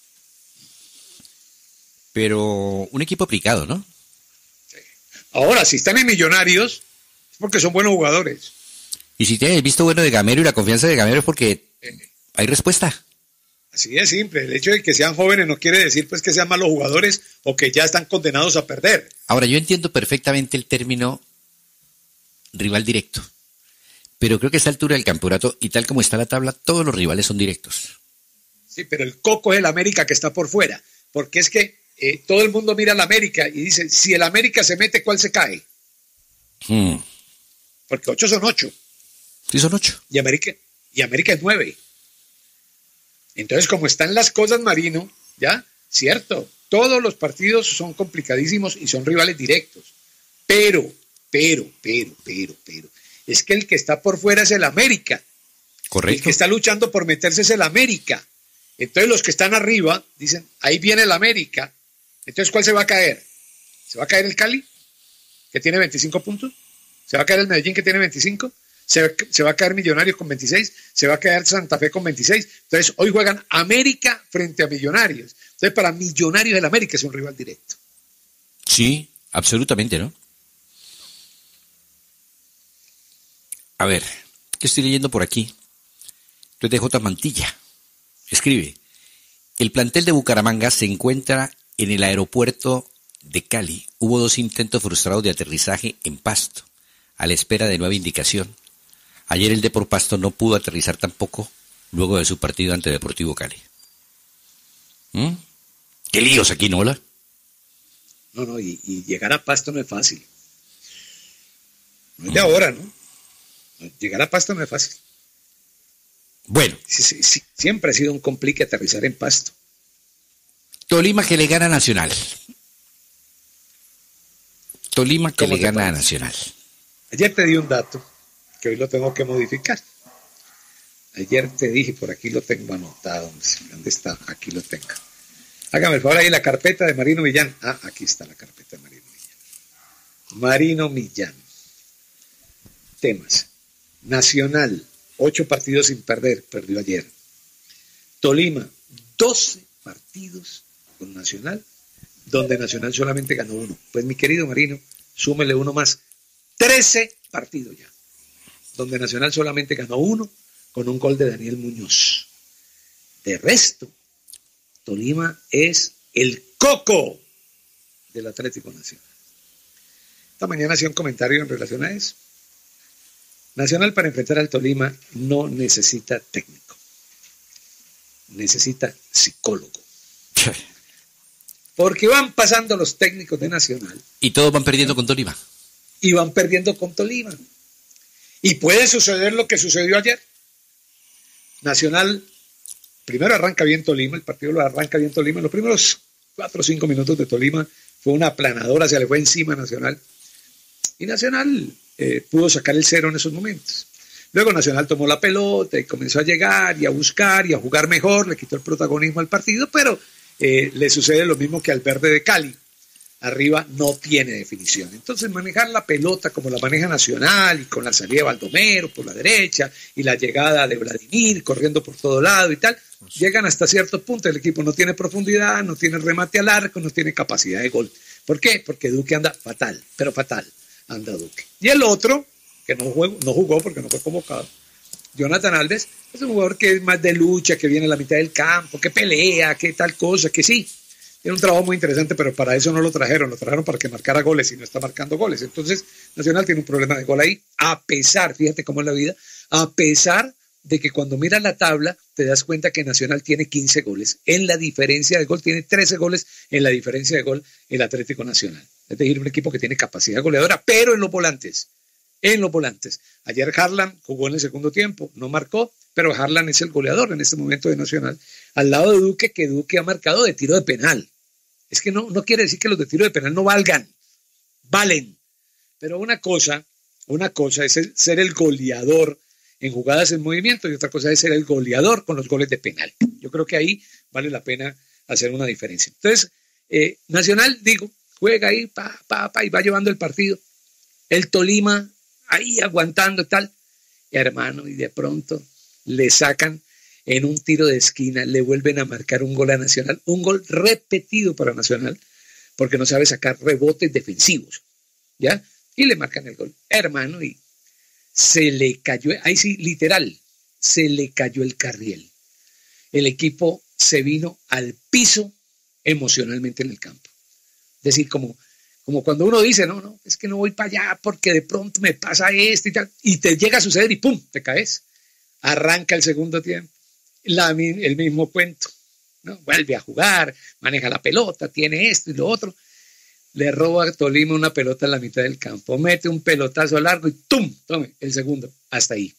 Pero un equipo aplicado, ¿no?
Ahora, si están en Millonarios, es porque son buenos jugadores.
Y si tienes el visto bueno de Gamero y la confianza de Gamero es porque hay respuesta.
Así de simple. El hecho de que sean jóvenes no quiere decir pues que sean malos jugadores o que ya están condenados a perder.
Ahora, yo entiendo perfectamente el término rival directo. Pero creo que a esta altura del campeonato, y tal como está la tabla, todos los rivales son directos.
Sí, pero el coco es el América que está por fuera. Porque es que todo el mundo mira al América y dice, si el América se mete, ¿cuál se cae? Porque 8 son 8.
Sí, son 8.
Y América es 9. Entonces, como están las cosas, Marino, ya, cierto, todos los partidos son complicadísimos y son rivales directos. Pero, es que el que está por fuera es el América.
Correcto.
El que está luchando por meterse es el América. Entonces, los que están arriba dicen, ahí viene el América. Entonces, ¿cuál se va a caer? ¿Se va a caer el Cali, que tiene 25 puntos? ¿Se va a caer el Medellín, que tiene 25? ¿Se va a caer Millonarios con 26? ¿Se va a caer Santa Fe con 26? Entonces, hoy juegan América frente a Millonarios. Entonces, para Millonarios, el América es un rival directo.
Sí, absolutamente, ¿no? A ver, ¿qué estoy leyendo por aquí? Esto es de J. Mantilla. Escribe, el plantel de Bucaramanga se encuentra en el aeropuerto de Cali. Hubo 2 intentos frustrados de aterrizaje en Pasto, a la espera de nueva indicación. Ayer el Depor Pasto no pudo aterrizar tampoco, luego de su partido ante Deportivo Cali. ¿Qué líos aquí, Nola?
No, y llegar a Pasto no es fácil. No es de ahora, ¿no? Llegar a Pasto no es fácil.
Bueno.
Sí, siempre ha sido un complique aterrizar en Pasto.
Tolima que le gana a Nacional. Tolima que le gana a Nacional.
Ayer te di un dato que hoy lo tengo que modificar. Ayer te dije, por aquí lo tengo anotado. ¿Dónde está? Aquí lo tengo. Hágame el favor, ahí la carpeta de Marino Millán. Ah, aquí está la carpeta de Marino Millán. Marino Millán. Temas. Nacional, 8 partidos sin perder, perdió ayer. Tolima, 12 partidos con Nacional, donde Nacional solamente ganó 1. Pues mi querido Marino, súmele 1 más. 13 partidos ya, donde Nacional solamente ganó 1 con un gol de Daniel Muñoz. De resto, Tolima es el coco del Atlético Nacional. Esta mañana hacía un comentario en relación a eso. Nacional, para enfrentar al Tolima, no necesita técnico. Necesita psicólogo. Porque van pasando los técnicos de Nacional.
Y todos van perdiendo con Tolima.
Y van perdiendo con Tolima. Y puede suceder lo que sucedió ayer. Nacional, primero arranca bien Tolima, el partido lo arranca bien Tolima. En los primeros 4 o 5 minutos de Tolima fue una aplanadora, se le fue encima a Nacional. Y Nacional pudo sacar el 0 en esos momentos. Luego Nacional tomó la pelota y comenzó a llegar y a buscar y a jugar mejor, le quitó el protagonismo al partido, pero le sucede lo mismo que al Verde de Cali. Arriba no tiene definición. Entonces manejar la pelota como la maneja Nacional y con la salida de Baldomero por la derecha y la llegada de Vladimir corriendo por todo lado y tal, llegan hasta cierto punto. El equipo no tiene profundidad, no tiene remate al arco, no tiene capacidad de gol. ¿Por qué? Porque Duque anda fatal, pero fatal anda Duque. Y el otro, que no jugó porque no fue convocado, Jonathan Alves, es un jugador que es más de lucha, que viene a la mitad del campo, que pelea, que tal cosa, que sí. Tiene un trabajo muy interesante, pero para eso no lo trajeron para que marcara goles y no está marcando goles. Entonces, Nacional tiene un problema de gol ahí, a pesar, fíjate cómo es la vida, a pesar de que cuando miras la tabla te das cuenta que Nacional tiene 15 goles. En la diferencia de gol tiene 13 goles en la diferencia de gol el Atlético Nacional. Es decir, un equipo que tiene capacidad goleadora, pero en los volantes. Ayer Harlan jugó en el segundo tiempo, no marcó, pero Harlan es el goleador en este momento de Nacional, al lado de Duque, que Duque ha marcado de tiro de penal. Es que no quiere decir que los de tiro de penal no valen. Pero una cosa es ser el goleador en jugadas en movimiento y otra cosa es ser el goleador con los goles de penal. Yo creo que ahí vale la pena hacer una diferencia. Entonces, Nacional, digo, juega ahí, y va llevando el partido. El Tolima ahí aguantando y tal. Y hermano, y de pronto le sacan en un tiro de esquina, le vuelven a marcar un gol a Nacional, un gol repetido para Nacional, porque no sabe sacar rebotes defensivos, ¿ya? Y le marcan el gol, hermano, y se le cayó, ahí sí, literal, se le cayó el carriel. El equipo se vino al piso emocionalmente en el campo. Es decir, como cuando uno dice, no, es que no voy para allá porque de pronto me pasa esto y tal, y te llega a suceder y ¡pum!, te caes. Arranca el segundo tiempo. El mismo cuento, ¿no? Vuelve a jugar, maneja la pelota, tiene esto y lo otro, le roba a Tolima una pelota en la mitad del campo, mete un pelotazo largo y ¡tum! Tome, el segundo, hasta ahí.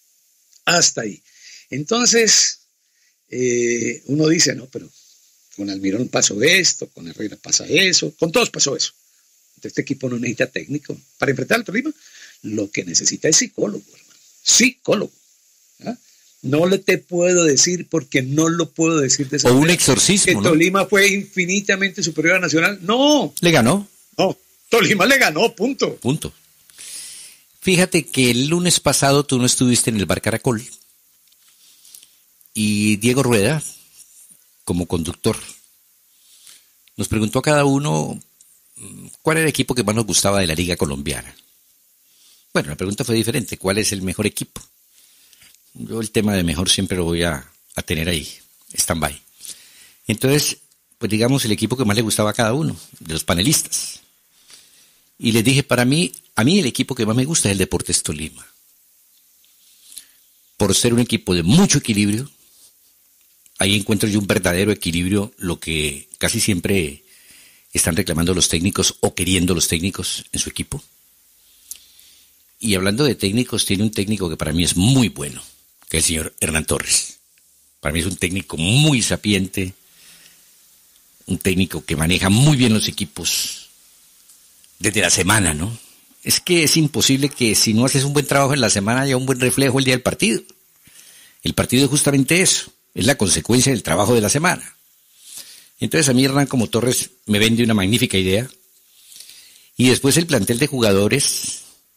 Entonces, uno dice, no, pero con Almirón pasó esto, con Herrera pasa eso, con todos pasó eso. Entonces, este equipo no necesita técnico para enfrentar al Tolima, lo que necesita es psicólogo, hermano, psicólogo. ¿Ah? No te puedo decir porque no lo puedo decir de esa
manera. O un
manera,
exorcismo,
que
¿no?
Tolima fue infinitamente superior a Nacional. No.
¿Le ganó?
No, Tolima le ganó, punto.
Fíjate que el lunes pasado tú no estuviste en el Bar Caracol y Diego Rueda, como conductor, nos preguntó a cada uno cuál era el equipo que más nos gustaba de la Liga Colombiana. Bueno, la pregunta fue diferente, ¿cuál es el mejor equipo? Yo el tema de mejor siempre lo voy a tener ahí, stand-by. Entonces, pues digamos el equipo que más le gustaba a cada uno, de los panelistas. Y les dije, a mí el equipo que más me gusta es el Deportes Tolima. Por ser un equipo de mucho equilibrio, ahí encuentro yo un verdadero equilibrio, lo que casi siempre están reclamando los técnicos o queriendo los técnicos en su equipo. Y hablando de técnicos, tiene un técnico que para mí es muy bueno, que es el señor Hernán Torres. Para mí es un técnico muy sapiente, un técnico que maneja muy bien los equipos desde la semana, ¿no? Es que es imposible que si no haces un buen trabajo en la semana haya un buen reflejo el día del partido. El partido es justamente eso, es la consecuencia del trabajo de la semana. Entonces a mí Hernán como Torres me vende una magnífica idea y después el plantel de jugadores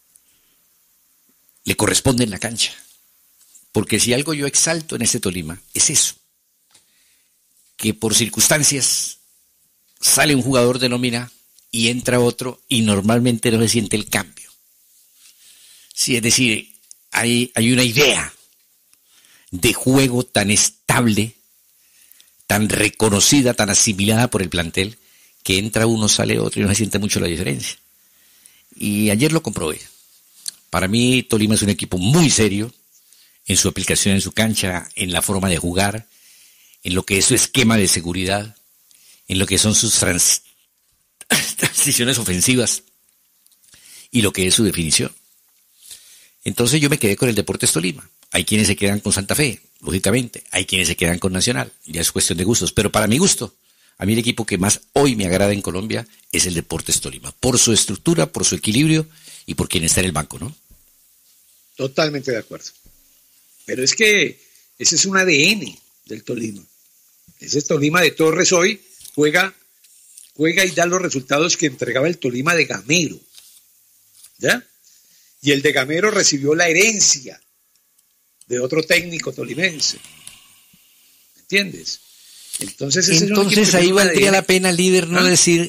le corresponde en la cancha. Porque si algo yo exalto en este Tolima, es eso. Que por circunstancias sale un jugador de nómina y entra otro y normalmente no se siente el cambio. Sí, es decir, hay una idea de juego tan estable, tan reconocida, tan asimilada por el plantel, que entra uno, sale otro y no se siente mucho la diferencia. Y ayer lo comprobé. Para mí Tolima es un equipo muy serio en su aplicación en su cancha, en la forma de jugar, en lo que es su esquema de seguridad, en lo que son sus transiciones ofensivas y lo que es su definición. Entonces yo me quedé con el Deportes Tolima. Hay quienes se quedan con Santa Fe, lógicamente. Hay quienes se quedan con Nacional. Ya es cuestión de gustos. Pero para mi gusto, a mí el equipo que más hoy me agrada en Colombia es el Deportes Tolima. Por su estructura, por su equilibrio y por quien está en el banco, ¿no?
Totalmente de acuerdo. Pero es que ese es un ADN del Tolima. Ese Tolima de Torres hoy juega y da los resultados que entregaba el Tolima de Gamero. ¿Ya? Y el de Gamero recibió la herencia de otro técnico tolimense. ¿Entiendes? Entonces
ahí valdría la pena, líder, no decir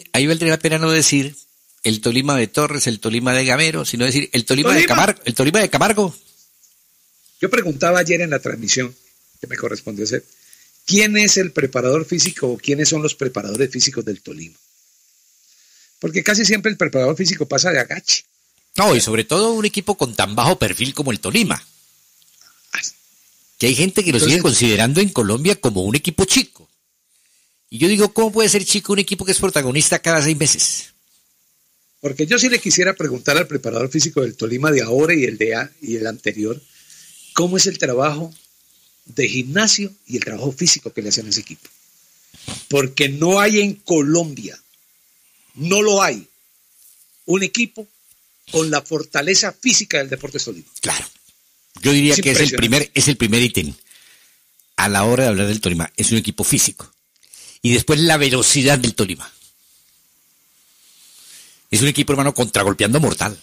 el Tolima de Torres, el Tolima de Gamero, sino decir el Tolima de Camargo.
Yo preguntaba ayer en la transmisión que me correspondió hacer, ¿quién es el preparador físico o quiénes son los preparadores físicos del Tolima? Porque casi siempre el preparador físico pasa de agache.
No, y sobre todo un equipo con tan bajo perfil como el Tolima. Que hay gente que lo sigue considerando en Colombia como un equipo chico. Y yo digo, ¿cómo puede ser chico un equipo que es protagonista cada 6 meses?
Porque yo sí le quisiera preguntar al preparador físico del Tolima de ahora y el anterior, ¿cómo es el trabajo de gimnasio y el trabajo físico que le hacen a ese equipo? Porque no hay en Colombia, no lo hay, un equipo con la fortaleza física del Deportes Tolima.
Claro. Yo diría que es el primer ítem a la hora de hablar del Tolima. Es un equipo físico. Y después la velocidad del Tolima. Es un equipo, hermano, contragolpeando mortal.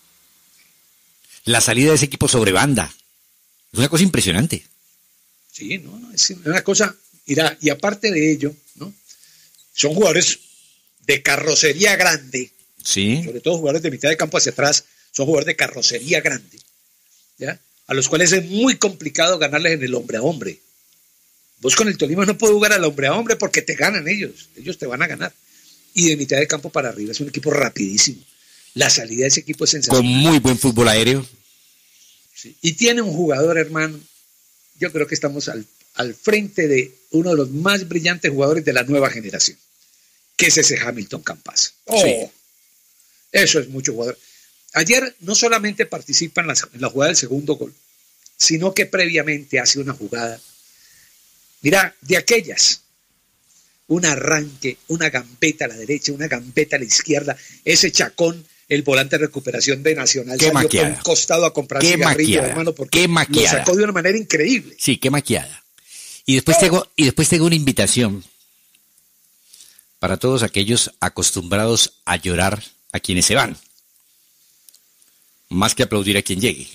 La salida de ese equipo sobre banda. Es una cosa impresionante.
Sí, no, es una cosa, mira, y aparte de ello, ¿no? Son jugadores de carrocería grande.
Sí.
Sobre todo jugadores de mitad de campo hacia atrás, son jugadores de carrocería grande, ¿ya? A los cuales es muy complicado ganarles en el hombre a hombre. Vos con el Tolima no puedes jugar al hombre a hombre porque te ganan ellos te van a ganar. Y de mitad de campo para arriba es un equipo rapidísimo. La salida de ese equipo es sensacional.
Con muy buen fútbol aéreo.
Sí. Y tiene un jugador, hermano, yo creo que estamos al frente de uno de los más brillantes jugadores de la nueva generación, que es ese Hamilton Campazzo.
Sí.
Eso es mucho jugador. Ayer no solamente participa en la jugada del segundo gol, sino que previamente hace una jugada, mira, de aquellas, un arranque, una gambeta a la derecha, una gambeta a la izquierda, ese Chacón, el volante de recuperación de Nacional,
qué
salió
maquiada.
por un costado a comprar
Qué
cigarrillo,
maquiada.
hermano, porque
Qué maquiada.
lo sacó de una manera increíble.
Sí, qué maquiada. Y después tengo una invitación para todos aquellos acostumbrados a llorar a quienes se van, más que aplaudir a quien llegue.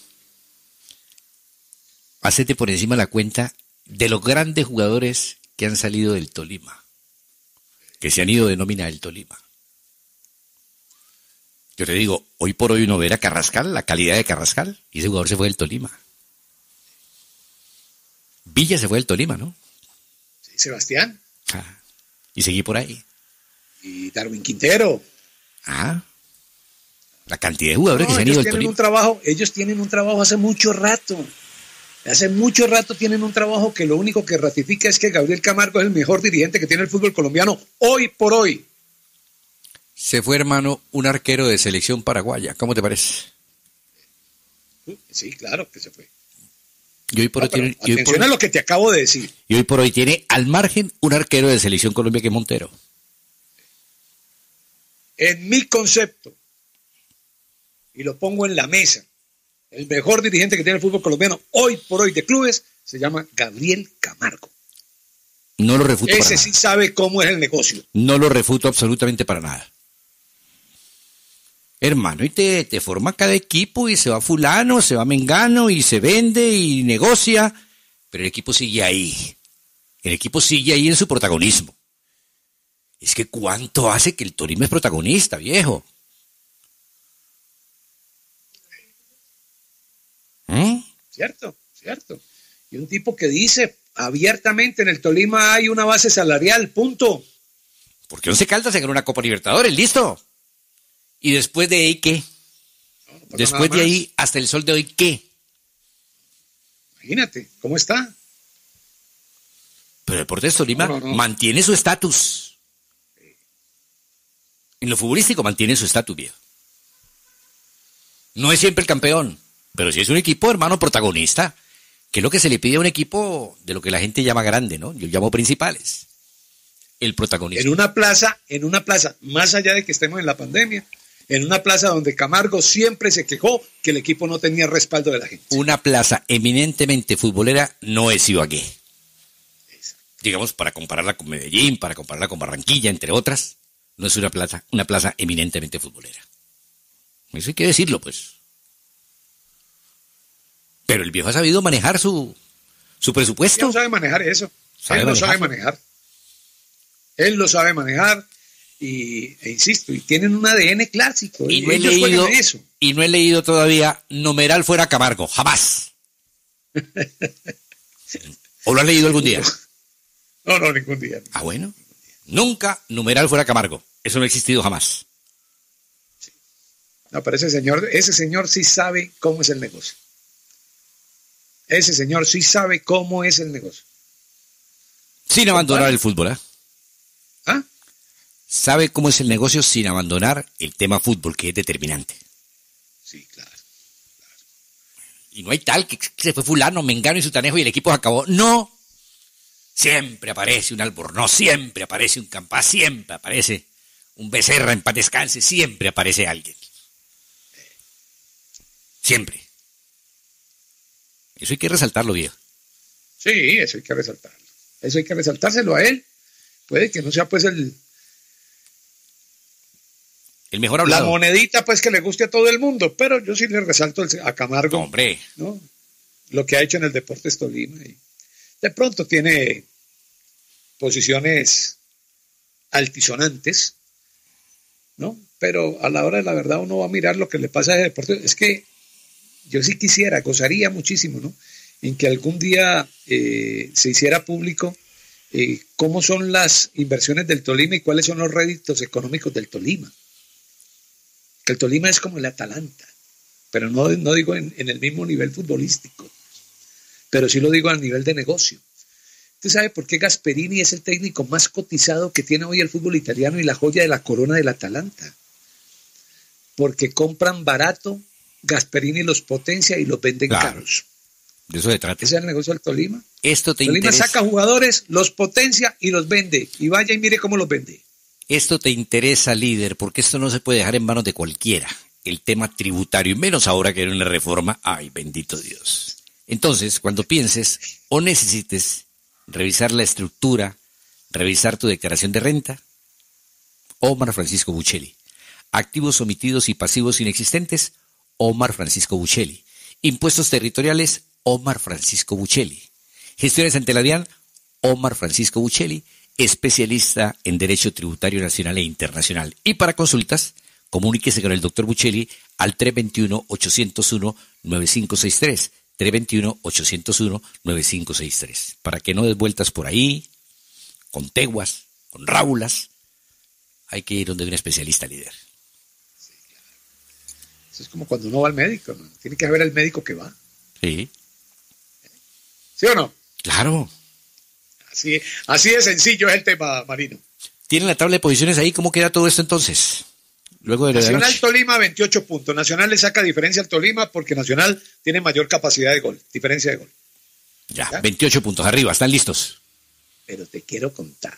Hacete por encima la cuenta de los grandes jugadores que han salido del Tolima, que se han ido de nómina del Tolima. Yo te digo, hoy por hoy uno ve a Carrascal, la calidad de Carrascal, y ese jugador se fue del Tolima. Villa se fue del Tolima, ¿no?
Sí, Sebastián.
Y seguí por ahí.
Y Darwin Quintero.
La cantidad de jugadores que se han ido del Tolima.
Ellos tienen un trabajo hace mucho rato. Hace mucho rato tienen un trabajo que lo único que ratifica es que Gabriel Camargo es el mejor dirigente que tiene el fútbol colombiano hoy por hoy.
Se fue, hermano, un arquero de selección paraguaya. ¿Cómo te parece?
Sí, claro que se fue.
Y hoy por hoy
atención a lo que te acabo de decir.
Y hoy por hoy tiene al margen un arquero de selección Colombia que es Montero.
En mi concepto, y lo pongo en la mesa, el mejor dirigente que tiene el fútbol colombiano hoy por hoy de clubes se llama Gabriel Camargo.
No lo refuto para
nada. Ese sí sabe cómo es el negocio.
No lo refuto absolutamente para nada. Hermano, y te forma cada equipo y se va fulano, se va mengano y se vende y negocia, pero el equipo sigue ahí. El equipo sigue ahí en su protagonismo. Es que ¿cuánto hace que el Tolima es protagonista, viejo?
Cierto. Y un tipo que dice abiertamente en el Tolima hay una base salarial, punto.
Porque Once Caldas se ganó una Copa Libertadores, listo. ¿Y después de ahí qué? Después de ahí, hasta el sol de hoy, ¿qué?
Imagínate, ¿cómo está?
Pero el Deportes Tolima mantiene su estatus. En lo futbolístico mantiene su estatus, viejo. No es siempre el campeón, pero sí es un equipo, hermano, protagonista, que es lo que se le pide a un equipo de lo que la gente llama grande, ¿no? Yo llamo principales. El protagonismo.
En una plaza, más allá de que estemos en la pandemia, en una plaza donde Camargo siempre se quejó que el equipo no tenía respaldo de la gente.
Una plaza eminentemente futbolera no es Ibagué. Digamos, para compararla con Medellín, para compararla con Barranquilla, entre otras, no es una plaza eminentemente futbolera. Eso hay que decirlo, pues. Pero el viejo ha sabido manejar su presupuesto.
Él no sabe manejar eso. Él lo sabe manejar. Él lo sabe manejar e insisto, y tienen un ADN clásico.
Y no he leído todavía numeral fuera Camargo, jamás. ¿O lo has leído algún día?
No, ningún día.
Ah, bueno. Nunca numeral fuera Camargo. Eso no ha existido jamás.
Sí. No, pero ese señor sí sabe cómo es el negocio. Ese señor sí sabe cómo es el negocio.
Sin abandonar el fútbol, ¿eh?
¿Ah?
Sabe cómo es el negocio sin abandonar el tema fútbol, que es determinante.
Sí, claro.
Y no hay tal que se fue fulano, mengano y sutanejo y el equipo acabó. No. Siempre aparece un Albornoz, siempre aparece un Campás, siempre aparece un Becerra en paz descanse, siempre aparece alguien. Siempre. Eso hay que resaltarlo, viejo.
Sí, eso hay que resaltarlo. Eso hay que resaltárselo a él. Puede que no sea pues el
mejor hablado.
La monedita pues que le guste a todo el mundo, pero yo sí le resalto a Camargo.
Hombre.
¿No? Lo que ha hecho en el Deportes Tolima. Y de pronto tiene posiciones altisonantes, ¿no? Pero a la hora de la verdad uno va a mirar lo que le pasa a ese deporte. Es que yo sí quisiera, gozaría muchísimo, ¿no? En que algún día se hiciera público cómo son las inversiones del Tolima y cuáles son los réditos económicos del Tolima. Que el Tolima es como el Atalanta, pero no digo en el mismo nivel futbolístico, pero sí lo digo a nivel de negocio. ¿Usted sabe por qué Gasperini es el técnico más cotizado que tiene hoy el fútbol italiano y la joya de la corona del Atalanta? Porque compran barato, Gasperini los potencia y los venden caros.
De eso se trata.
Ese es el negocio del Tolima.
Esto te
Tolima
interesa.
saca jugadores, los potencia y los vende. Y vaya y mire cómo los vende.
Esto te interesa, líder, porque esto no se puede dejar en manos de cualquiera. El tema tributario, y menos ahora que hay una reforma. Ay, bendito Dios. Entonces, cuando pienses o necesites revisar la estructura, revisar tu declaración de renta, Omar Francisco Buccelli. Activos omitidos y pasivos inexistentes, Omar Francisco Buccelli. Impuestos territoriales, Omar Francisco Buccelli. Gestiones ante la DIAN, Omar Francisco Buccelli, especialista en Derecho Tributario Nacional e Internacional. Y para consultas, comuníquese con el doctor Buccelli al 321-801-9563. 321-801-9563. Para que no des vueltas por ahí, con teguas, con rábulas, hay que ir donde un especialista, líder.
Sí, claro. Eso es como cuando uno va al médico, ¿no? Tiene que haber el médico que va.
Sí.
¿Sí o no?
Claro.
Así de sencillo es el tema, Marino.
¿Tienen la tabla de posiciones ahí? ¿Cómo queda todo esto entonces? Luego de
Nacional Tolima, 28 puntos. Nacional le saca diferencia al Tolima porque Nacional tiene mayor capacidad de gol, diferencia de gol.
Ya, 28 puntos arriba, están listos.
Pero te quiero contar.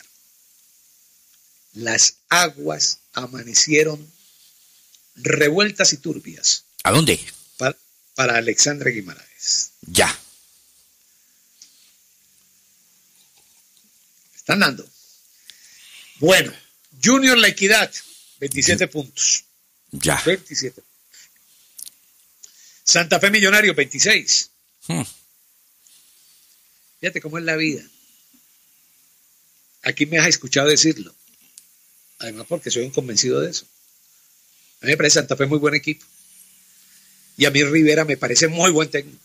Las aguas amanecieron revueltas y turbias.
¿A dónde?
Para Alexandre Guimaraes.
Ya.
Están dando. Bueno, Junior La Equidad, 27 puntos.
Ya.
27. Santa Fe Millonario, 26. Fíjate cómo es la vida. Aquí me has escuchado decirlo. Además porque soy un convencido de eso. A mí me parece Santa Fe muy buen equipo. Y a mí Rivera me parece muy buen técnico.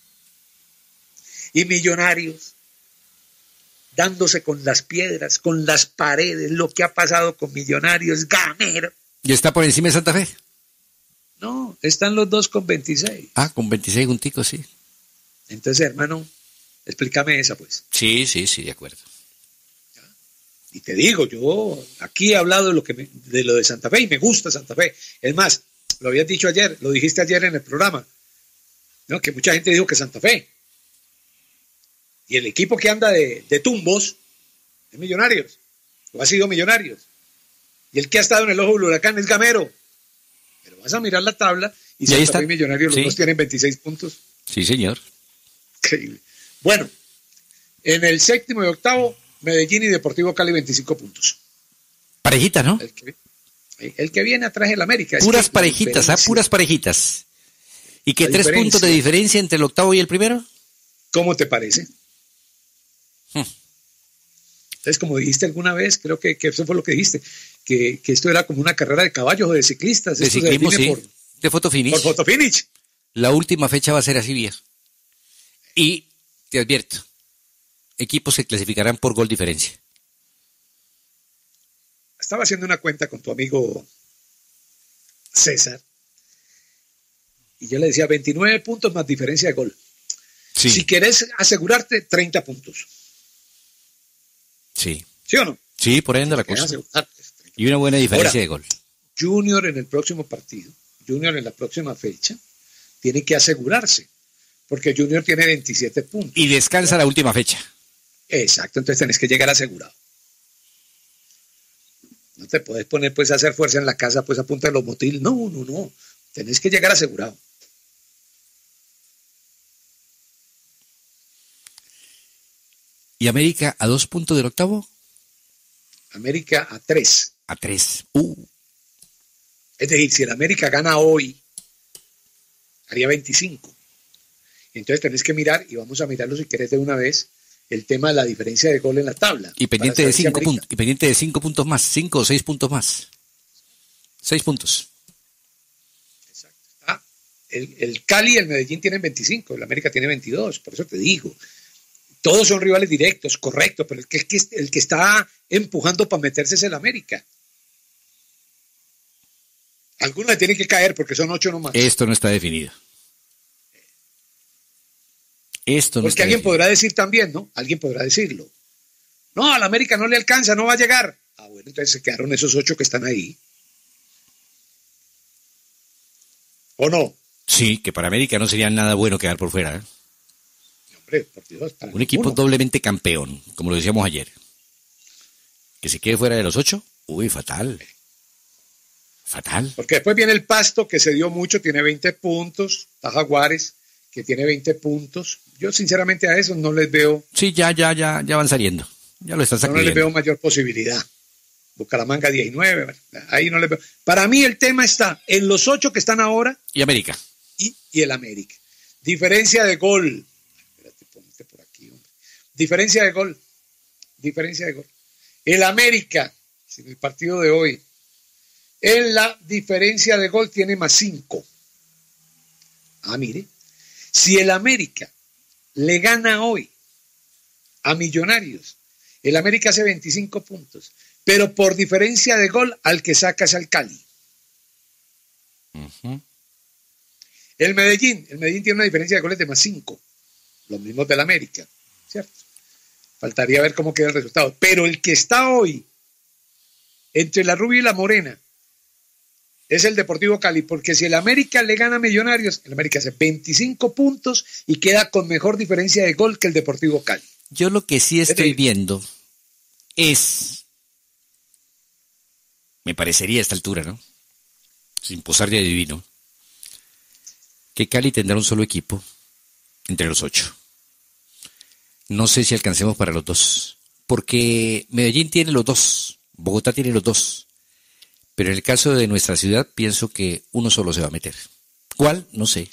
Y Millonarios, dándose con las piedras, con las paredes, lo que ha pasado con Millonarios, gamero.
¿Y está por encima de Santa Fe?
No, están los dos con 26.
Ah, con 26 junticos, sí.
Entonces, hermano, explícame esa, pues.
Sí, de acuerdo.
Y te digo, yo aquí he hablado de lo de Santa Fe y me gusta Santa Fe. Es más, lo habías dicho ayer, lo dijiste ayer en el programa, ¿no? Que mucha gente dijo que Santa Fe. Y el equipo que anda de tumbos es Millonarios, o ha sido Millonarios. Y el que ha estado en el ojo del huracán es Gamero. Pero vas a mirar la tabla y Santa Fe y Millonarios, los dos tienen 26 puntos.
Sí, señor.
Increíble. Bueno, en el séptimo y octavo, Medellín y Deportivo Cali, 25 puntos.
Parejita, ¿no?
El que viene atrás es el América.
Puras parejitas, puras parejitas. ¿Y qué 3 puntos de diferencia entre el octavo y el primero?
¿Cómo te parece? Entonces, como dijiste alguna vez, creo que eso fue lo que dijiste, que esto era como una carrera de caballos o de ciclistas.
De ciclismo, sí. De fotofinish.
Por fotofinish.
La última fecha va a ser así, viejo. Y te advierto, equipos que clasificarán por gol diferencia.
Estaba haciendo una cuenta con tu amigo César y yo le decía 29 puntos más diferencia de gol.
Sí.
Si querés asegurarte, 30 puntos.
Sí.
¿Sí o no?
Sí, por ahí anda la cosa. Y una buena diferencia de gol.
Junior en el próximo partido, Junior en la próxima fecha, tiene que asegurarse, porque Junior tiene 27 puntos.
Y descansa la última fecha.
Exacto, entonces tenés que llegar asegurado. No te podés poner pues a hacer fuerza en la casa pues a punta de los motiles. No. Tenés que llegar asegurado.
¿Y América a 2 puntos del octavo?
América a 3.
A 3.
Es decir, si el América gana hoy, haría 25. Entonces tenés que mirar, y vamos a mirarlo si querés de una vez, el tema de la diferencia de gol en la tabla.
Y pendiente de 5 puntos. Y pendiente de 5 puntos más. 5 o 6 puntos más. 6 puntos.
Exacto. El Cali y el Medellín tienen 25, el América tiene 22, por eso te digo. Todos son rivales directos, correcto, pero el que está empujando para meterse es el América. Algunos le tienen que caer porque son 8 nomás.
Esto no está definido. Esto no
porque
está
alguien
definido.
podrá decir también, ¿no? Alguien podrá decirlo. No, al América no le alcanza, no va a llegar. Ah, bueno, entonces se quedaron esos 8 que están ahí. ¿O no?
Sí, que para América no sería nada bueno quedar por fuera.
Hombre, por Dios,
un equipo doblemente campeón, como lo decíamos ayer. Que se quede fuera de los 8, uy, fatal. Fatal.
Porque después viene el Pasto, que se dio mucho, tiene 20 puntos. Está Jaguares, que tiene 20 puntos. Yo sinceramente a esos no les veo...
Sí, ya van saliendo. Ya lo están sacando.
No les veo mayor posibilidad. Bucaramanga 19, ahí no les veo. Para mí el tema está en los 8 que están ahora.
Y América.
Y el América. Diferencia de gol. Espérate, ponte por aquí, hombre. Diferencia de gol. El América, en el partido de hoy, en la diferencia de gol tiene más 5. Ah, mire. Si el América le gana hoy a Millonarios, el América hace 25 puntos. Pero por diferencia de gol, al que saca es al Cali.
Uh-huh.
El Medellín tiene una diferencia de goles de más 5. Los mismos del América, ¿cierto? Faltaría ver cómo queda el resultado. Pero el que está hoy entre la rubia y la morena es el Deportivo Cali, porque si el América le gana a Millonarios, el América hace 25 puntos y queda con mejor diferencia de gol que el Deportivo Cali.
Yo lo que sí estoy viendo es, me parecería a esta altura, ¿no? Sin posar de adivino, que Cali tendrá un solo equipo entre los 8. No sé si alcancemos para los 2, porque Medellín tiene los 2, Bogotá tiene los 2, pero en el caso de nuestra ciudad pienso que uno solo se va a meter. ¿Cuál? No sé,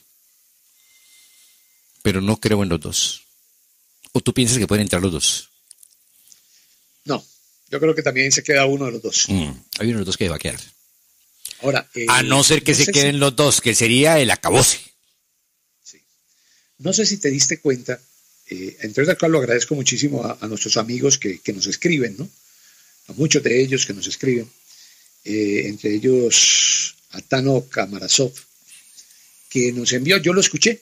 pero no creo en los 2. ¿O tú piensas que pueden entrar los 2?
No, yo creo que también se queda uno de los 2.
Hay uno de los 2 que va a quedar.
Ahora,
a no ser que se queden los 2, que sería el acabose.
Sí. No sé si te diste cuenta, entonces al cual lo agradezco muchísimo a nuestros amigos que nos escriben, ¿no? A muchos de ellos que nos escriben, entre ellos a Tano Kamarasov, que nos envió, yo lo escuché,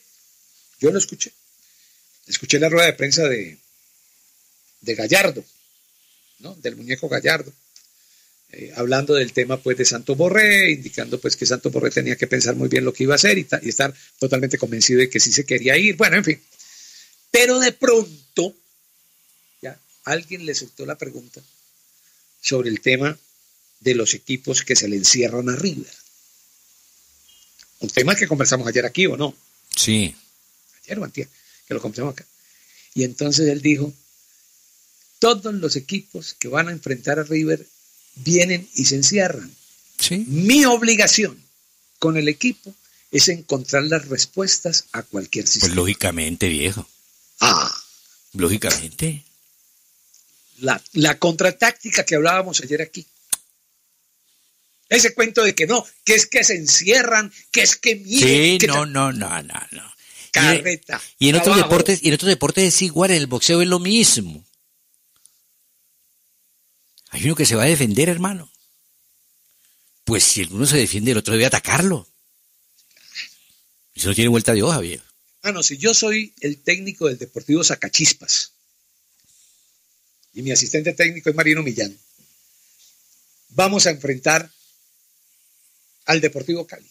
la rueda de prensa de Gallardo, ¿no? Del muñeco Gallardo, hablando del tema pues de Santos Borré, indicando pues que Santos Borré tenía que pensar muy bien lo que iba a hacer y estar totalmente convencido de que sí se quería ir, bueno, en fin. Pero de pronto, ya alguien le soltó la pregunta sobre el tema de los equipos que se le encierran a River. Un tema que conversamos ayer aquí, ¿o no?
Sí.
Ayer o antier, que lo conversamos acá. Y entonces él dijo, todos los equipos que van a enfrentar a River vienen y se encierran.
¿Sí?
Mi obligación con el equipo es encontrar las respuestas a cualquier sistema.
Pues lógicamente, viejo. Lógicamente.
La contratáctica que hablábamos ayer aquí. Ese cuento de que no, que es que se encierran, que es que miren.
Sí,
que
no.
Carreta.
Y en otros deportes es igual, en el boxeo es lo mismo. Hay uno que se va a defender, hermano. Pues si el uno se defiende, el otro debe atacarlo. Eso no tiene vuelta de hoja, viejo.
No, si yo soy el técnico del Deportivo Sacachispas y mi asistente técnico es Marino Millán, vamos a enfrentar al Deportivo Cali.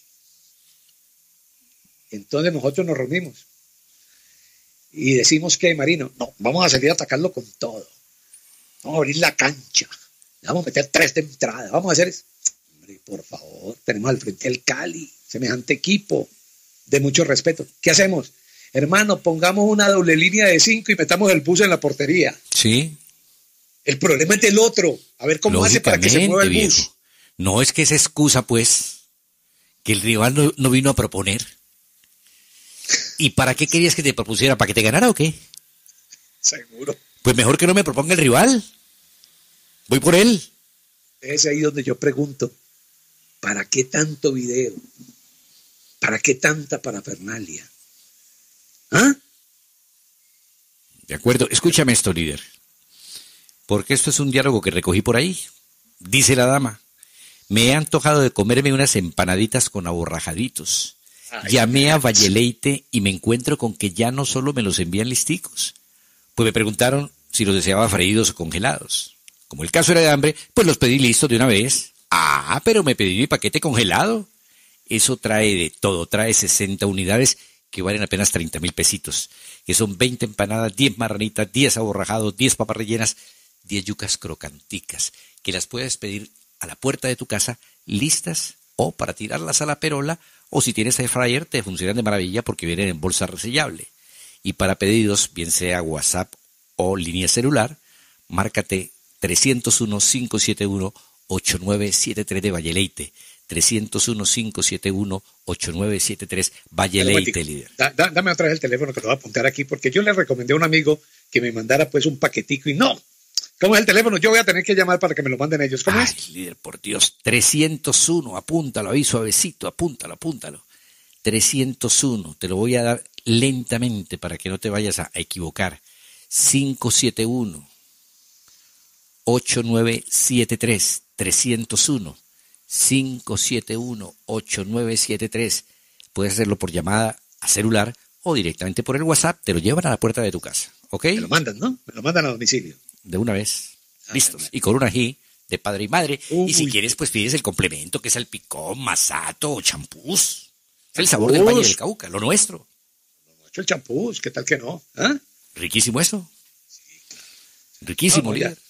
Entonces nosotros nos reunimos y decimos que, Marino, no, vamos a salir a atacarlo con todo. Vamos a abrir la cancha. Le vamos a meter 3 de entrada. Vamos a hacer eso. Hombre, por favor, tenemos al frente el Cali, semejante equipo de mucho respeto. ¿Qué hacemos? hermano, pongamos una doble línea de 5 y metamos el bus en la portería.
Sí.
El problema es del otro. A ver cómo hace para que se mueva el bus.
Viejo. No es que esa excusa, pues, que el rival no vino a proponer. ¿Y para qué querías que te propusiera? ¿Para que te ganara o qué?
Seguro.
Pues mejor que no me proponga el rival. Voy por él.
Es ahí donde yo pregunto, ¿para qué tanto video? ¿Para qué tanta parafernalia? ¿Ah?
De acuerdo. Escúchame esto, líder. Porque esto es un diálogo que recogí por ahí. Dice la dama, me he antojado de comerme unas empanaditas con aborrajaditos. Llamé a Valleleite y me encuentro con que ya no solo me los envían listicos. Pues me preguntaron si los deseaba freídos o congelados. Como el caso era de hambre, pues los pedí listos de una vez. Ah, pero me pedí mi paquete congelado. Eso trae de todo, trae 60 unidades que valen apenas 30,000 pesitos. Que son 20 empanadas, 10 marranitas, 10 aborrajados, 10 papas rellenas, 10 yucas crocanticas. Que las puedes pedir a la puerta de tu casa, listas o para tirarlas a la perola, o si tienes air fryer te funcionan de maravilla porque vienen en bolsa resellable. Y para pedidos, bien sea WhatsApp o línea celular, márcate 301-571-8973 de Valleleite. 301-571-8973 Valleleite, líder.
Dame otra vez el teléfono que lo voy a apuntar aquí, porque yo le recomendé a un amigo que me mandara pues un paquetico y no. ¿Cómo es el teléfono? Yo voy a tener que llamar para que me lo manden ellos. ¿Cómo es?
Líder, por Dios. 301, apúntalo ahí suavecito, apúntalo. 301, te lo voy a dar lentamente para que no te vayas a equivocar. 571-8973, 301-571-8973. Puedes hacerlo por llamada a celular o directamente por el WhatsApp. Te lo llevan a la puerta de tu casa, ¿ok?
Me lo mandan, ¿no? Me lo mandan a domicilio.
De una vez. Listos. Y con un ají de padre y madre. Y si quieres, pues pides el complemento, que es el picón, masato o champús. Es el sabor del Valle del Cauca, lo nuestro.
El champús, ¿qué tal que no? ¿Ah?
Riquísimo eso. Riquísimo, líder.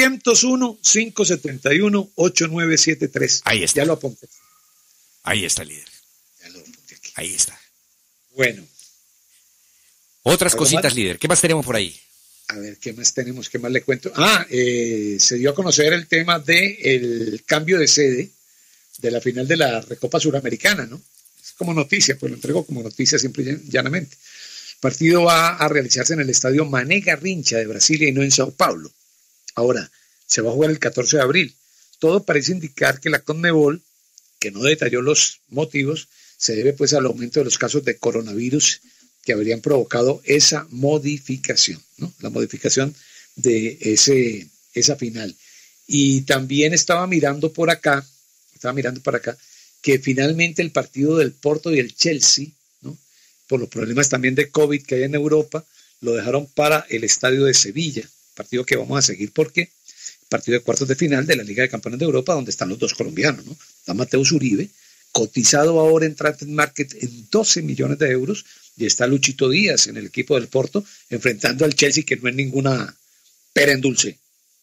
301-571-8973.
Ahí está.
Ya lo apunté.
Ahí está, líder.
Ya lo apunté aquí.
Ahí está.
Bueno.
Otras cositas, líder. ¿Qué más tenemos por ahí?
A ver, ¿qué más tenemos? ¿Qué más le cuento? Se dio a conocer el tema del cambio de sede de la final de la Recopa Suramericana, ¿no? Es como noticia, pues lo entrego como noticia simple y llanamente. El partido va a realizarse en el estadio Mané Garrincha de Brasilia y no en Sao Paulo. Ahora, se va a jugar el 14 de abril. Todo parece indicar que la CONMEBOL, que no detalló los motivos, se debe pues al aumento de los casos de coronavirus que habrían provocado esa modificación, ¿no? La modificación de esa final. Y también estaba mirando por acá, que finalmente el partido del Porto y el Chelsea, ¿no? Por los problemas también de COVID que hay en Europa, lo dejaron para el estadio de Sevilla, partido que vamos a seguir porque partido de cuartos de final de la Liga de Campeones de Europa, donde están los dos colombianos, ¿no? Está Mateus Uribe, cotizado ahora en Transfer Market en 12 millones de euros, y está Luchito Díaz en el equipo del Porto, enfrentando al Chelsea, que no es ninguna pera en dulce.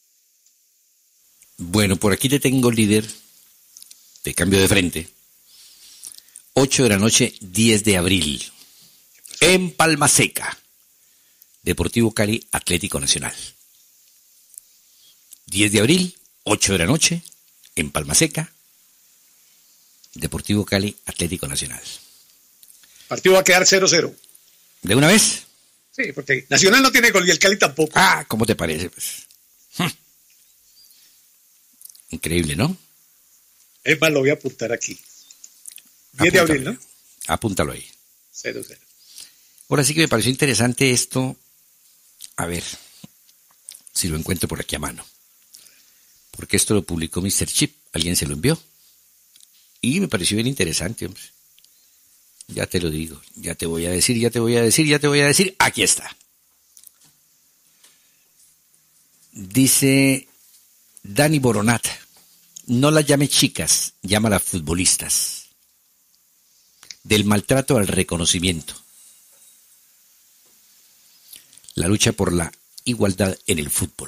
Bueno, por aquí te tengo, líder, de cambio de frente. 8 de la noche, 10 de abril. En Palma Seca. Deportivo Cali, Atlético Nacional. 10 de abril, 8 de la noche, en Palma Seca. Deportivo Cali, Atlético Nacional.
Partido va a quedar 0-0.
¿De una vez?
Sí, porque Nacional no tiene gol y el Cali tampoco.
Ah, ¿cómo te parece? Pues? Increíble, ¿no?
Es más, lo voy a apuntar aquí. 10 de abril, ¿no?
Apúntalo ahí.
0-0.
Ahora sí que me pareció interesante esto. A ver si lo encuentro por aquí a mano. Porque esto lo publicó Mr. Chip. Alguien se lo envió. Y me pareció bien interesante, hombre. Ya te lo digo. Ya te voy a decir. Aquí está. Dice Dani Boronat. No las llame chicas, llámalas futbolistas. Del maltrato al reconocimiento. La lucha por la igualdad en el fútbol.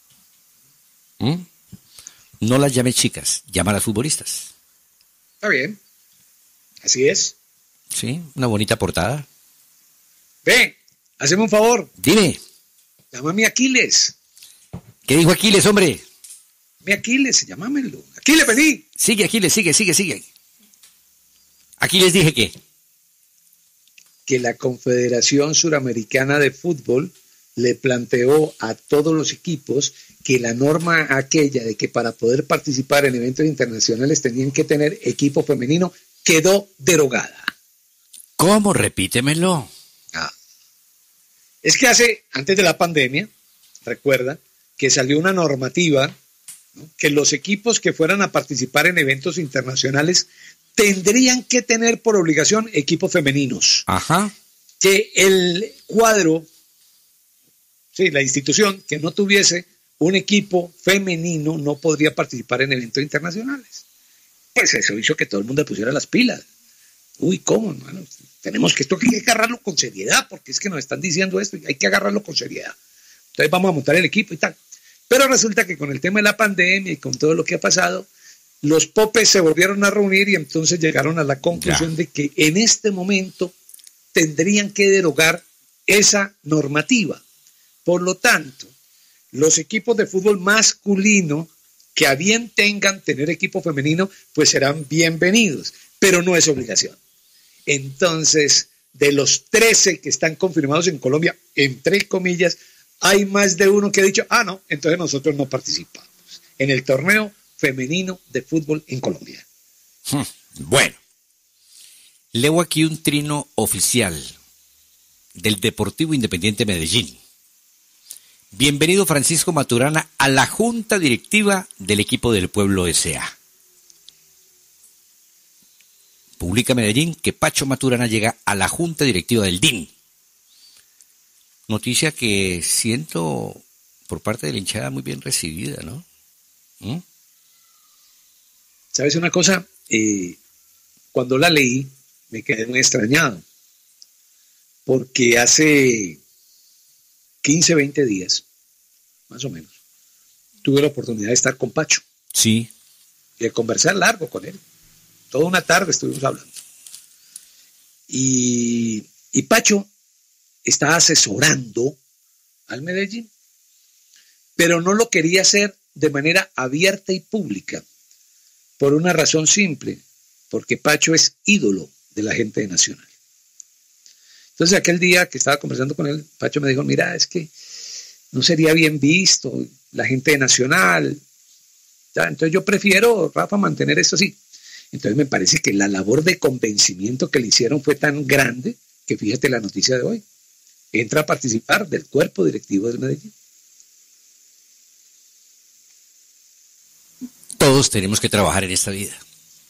No las llame chicas, llámalas futbolistas.
Está bien. Así es.
Sí, una bonita portada.
Ve, haceme un favor.
Dime.
Llama a mi Aquiles.
¿Qué dijo Aquiles, hombre?
Mi Aquiles, llámamelo. Aquiles, vení.
Sigue, Aquiles, sigue. Aquí les dije
que la Confederación Suramericana de Fútbol le planteó a todos los equipos que la norma aquella de que para poder participar en eventos internacionales tenían que tener equipo femenino quedó derogada.
¿Cómo? Repítemelo.
Es que antes de la pandemia, recuerda, que salió una normativa, ¿no?, que los equipos que fueran a participar en eventos internacionales tendrían que tener por obligación equipos femeninos.
Ajá.
Que el cuadro, sí, la institución que no tuviese un equipo femenino no podría participar en eventos internacionales. Pues eso hizo que todo el mundo pusiera las pilas. Uy, ¿cómo, hermano? Esto hay que agarrarlo con seriedad, porque es que nos están diciendo esto y hay que agarrarlo con seriedad. Entonces vamos a montar el equipo y tal. Pero resulta que con el tema de la pandemia y con todo lo que ha pasado, los popes se volvieron a reunir y entonces llegaron a la conclusión de que en este momento tendrían que derogar esa normativa. Por lo tanto, los equipos de fútbol masculino que a bien tengan tener equipo femenino, pues serán bienvenidos, pero no es obligación. Entonces, de los 13 que están confirmados en Colombia, entre comillas, hay más de uno que ha dicho, no, entonces nosotros no participamos en el torneo femenino de fútbol en Colombia.
Bueno, leo aquí un trino oficial del Deportivo Independiente Medellín. Bienvenido Francisco Maturana a la Junta Directiva del equipo del Pueblo S.A. Publica Medellín que Pacho Maturana llega a la Junta Directiva del DIN. Noticia que siento por parte de la hinchada muy bien recibida, ¿no?
¿Sabes una cosa? Cuando la leí me quedé muy extrañado, porque hace 15, 20 días, más o menos, tuve la oportunidad de estar con Pacho.
Sí.
Y de conversar largo con él. Toda una tarde estuvimos hablando. Y Pacho está asesorando al Medellín, pero no lo quería hacer de manera abierta y pública, por una razón simple, porque Pacho es ídolo de la gente de Nacional. Entonces aquel día que estaba conversando con él, Pacho me dijo, mira, es que no sería bien visto la gente de Nacional. Ya, entonces yo prefiero, Rafa, mantener esto así. Entonces me parece que la labor de convencimiento que le hicieron fue tan grande que fíjate la noticia de hoy. Entra a participar del cuerpo directivo del Medellín.
Todos tenemos que trabajar en esta vida.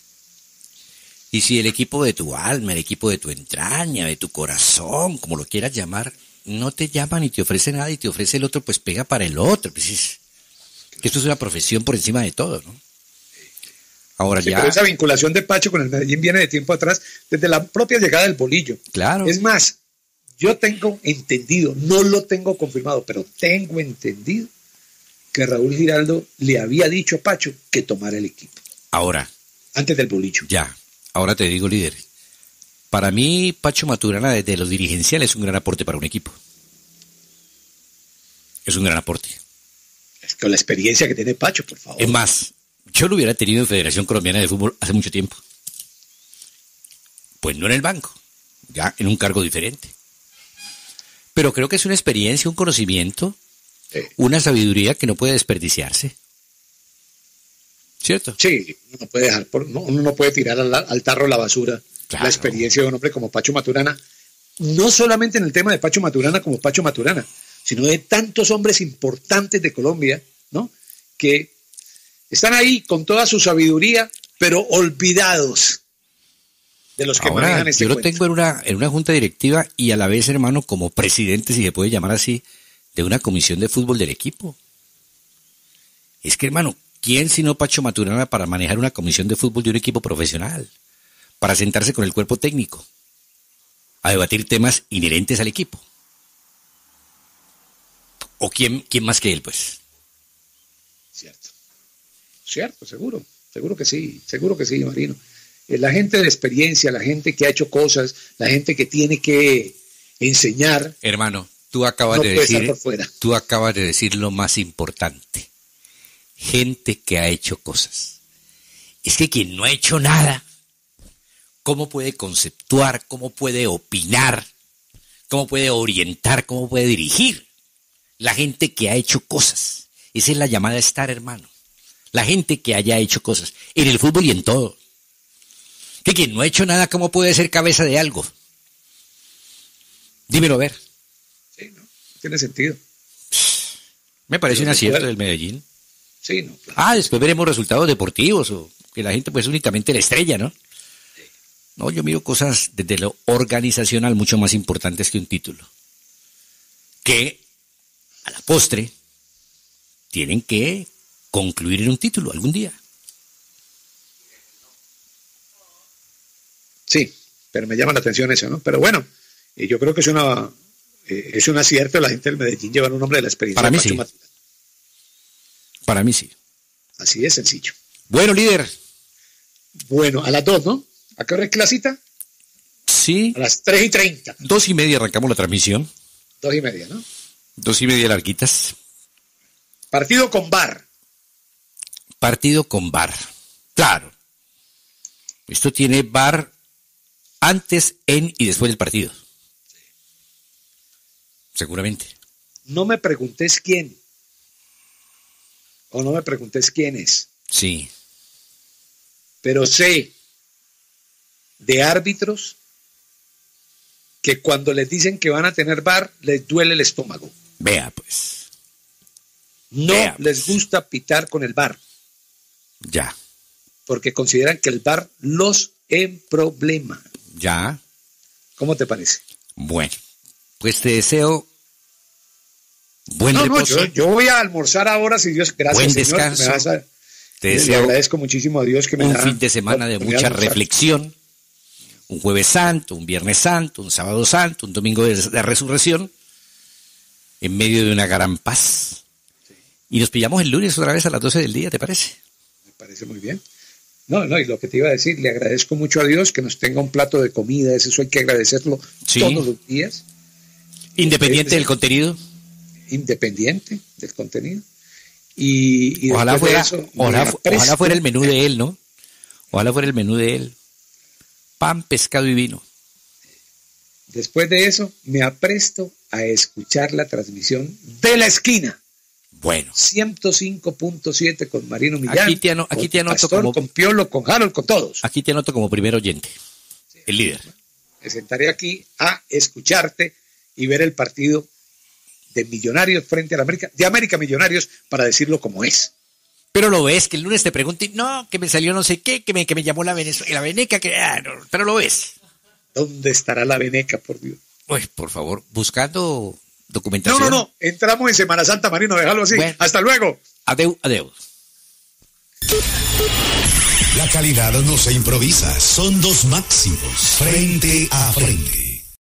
Y si el equipo de tu alma, el equipo de tu entraña, de tu corazón, como lo quieras llamar, no te llama ni te ofrece nada y te ofrece el otro, pues pega para el otro. Pues esto es una profesión por encima de todo, ¿no? Ahora
sí,
ya.
Pero esa vinculación de Pacho con el Medellín viene de tiempo atrás, desde la propia llegada del Bolillo.
Claro.
Es más, yo tengo entendido, no lo tengo confirmado, pero tengo entendido que Raúl Giraldo le había dicho a Pacho que tomara el equipo.
Ahora.
Antes del Bolillo.
Ya. Ahora te digo, líder. Para mí, Pacho Maturana, desde los dirigenciales, es un gran aporte para un equipo. Es un gran aporte.
Es con la experiencia que tiene Pacho, por favor.
Es más, yo lo hubiera tenido en Federación Colombiana de Fútbol hace mucho tiempo. Pues no en el banco, ya en un cargo diferente. Pero creo que es una experiencia, un conocimiento, una sabiduría que no puede desperdiciarse. ¿Cierto?
Sí, uno no puede dejar, uno no puede tirar al tarro la basura.
Claro.
La experiencia de un hombre como Pacho Maturana, no solamente en el tema de Pacho Maturana como Pacho Maturana, sino de tantos hombres importantes de Colombia, ¿no? Que están ahí con toda su sabiduría, pero olvidados de los que
ahora,
manejan este
yo lo
cuento.
tengo en una junta directiva y a la vez, hermano, como presidente, si se puede llamar así, de una comisión de fútbol del equipo. Es que, hermano, ¿quién sino Pacho Maturana para manejar una comisión de fútbol de un equipo profesional? Para sentarse con el cuerpo técnico, a debatir temas inherentes al equipo. ¿O quién más que él, pues?
Cierto, seguro que sí, Marino. La gente de experiencia, la gente que ha hecho cosas, la gente que tiene que enseñar.
Hermano, tú acabas de decir lo más importante. Gente que ha hecho cosas. Es que quien no ha hecho nada, ¿cómo puede conceptuar? ¿Cómo puede opinar? ¿Cómo puede orientar? ¿Cómo puede dirigir? La gente que ha hecho cosas. Esa es la llamada a estar, hermano. La gente que haya hecho cosas. En el fútbol y en todo. Que quien no ha hecho nada, ¿cómo puede ser cabeza de algo? Dímelo a ver.
Sí, no tiene sentido.
Me parece un acierto del Medellín.
Sí, no, claro.
Después veremos resultados deportivos o que la gente pues únicamente la estrella, ¿no? No, yo miro cosas desde lo organizacional mucho más importantes que un título. Que a la postre tienen que concluir en un título algún día.
Sí, pero me llama la atención eso, ¿no? Pero bueno, yo creo que es un acierto la gente del Medellín llevar un nombre de la experiencia.
Para mí sí. Para mí sí.
Así de sencillo.
Bueno, líder.
Bueno, a las 2, ¿no? ¿A qué hora es la cita?
Sí.
A las 3:30.
2:30 arrancamos la transmisión.
2:30, ¿no?
2:30 larguitas.
Partido con VAR.
Partido con VAR. Claro. Esto tiene VAR antes, en y después del partido. Seguramente.
No me preguntes quién. O no me preguntes quién es.
Sí.
Pero sé de árbitros que cuando les dicen que van a tener VAR, les duele el estómago.
Vea, pues.
No les gusta pitar con el VAR.
Ya.
Porque consideran que el VAR los emproblema.
Ya.
¿Cómo te parece?
Bueno, pues te deseo buen reposo.
Yo voy a almorzar ahora, si Dios, gracias,
buen
Señor,
descanso.
Te deseo, le agradezco muchísimo a Dios que me
un
da
fin de semana de mucha reflexión. Un jueves santo, un viernes santo, un sábado santo, un domingo de resurrección, en medio de una gran paz. Sí. Y nos pillamos el lunes otra vez a las 12 del día, ¿te parece?
Me parece muy bien. No, y lo que te iba a decir, le agradezco mucho a Dios que nos tenga un plato de comida, eso hay que agradecerlo todos los días.
Independiente del contenido.
Independiente del contenido. Y
ojalá fuera,
eso,
ojalá fuera el menú de él, ¿no? Ojalá fuera el menú de él. Pan, pescado y vino.
Después de eso, me apresto a escuchar la transmisión de La Esquina.
Bueno.
105.7 con Marino Millán.
Aquí te anoto
Pastor,
como...
con Piolo, con Harold, con todos.
Aquí te anoto como primer oyente. Sí, el líder.
Me sentaré aquí a escucharte y ver el partido de Millonarios frente a la América, de América Millonarios, para decirlo como es.
Pero lo ves, que el lunes te pregunté, no, que me salió no sé qué, que me llamó la veneca, no, pero lo ves.
¿Dónde estará la veneca, por Dios?
Pues, por favor, buscando documentación.
No, entramos en Semana Santa, Marino, déjalo así. Bueno, hasta luego.
Adeu.
La calidad no se improvisa, son dos máximos, frente a frente.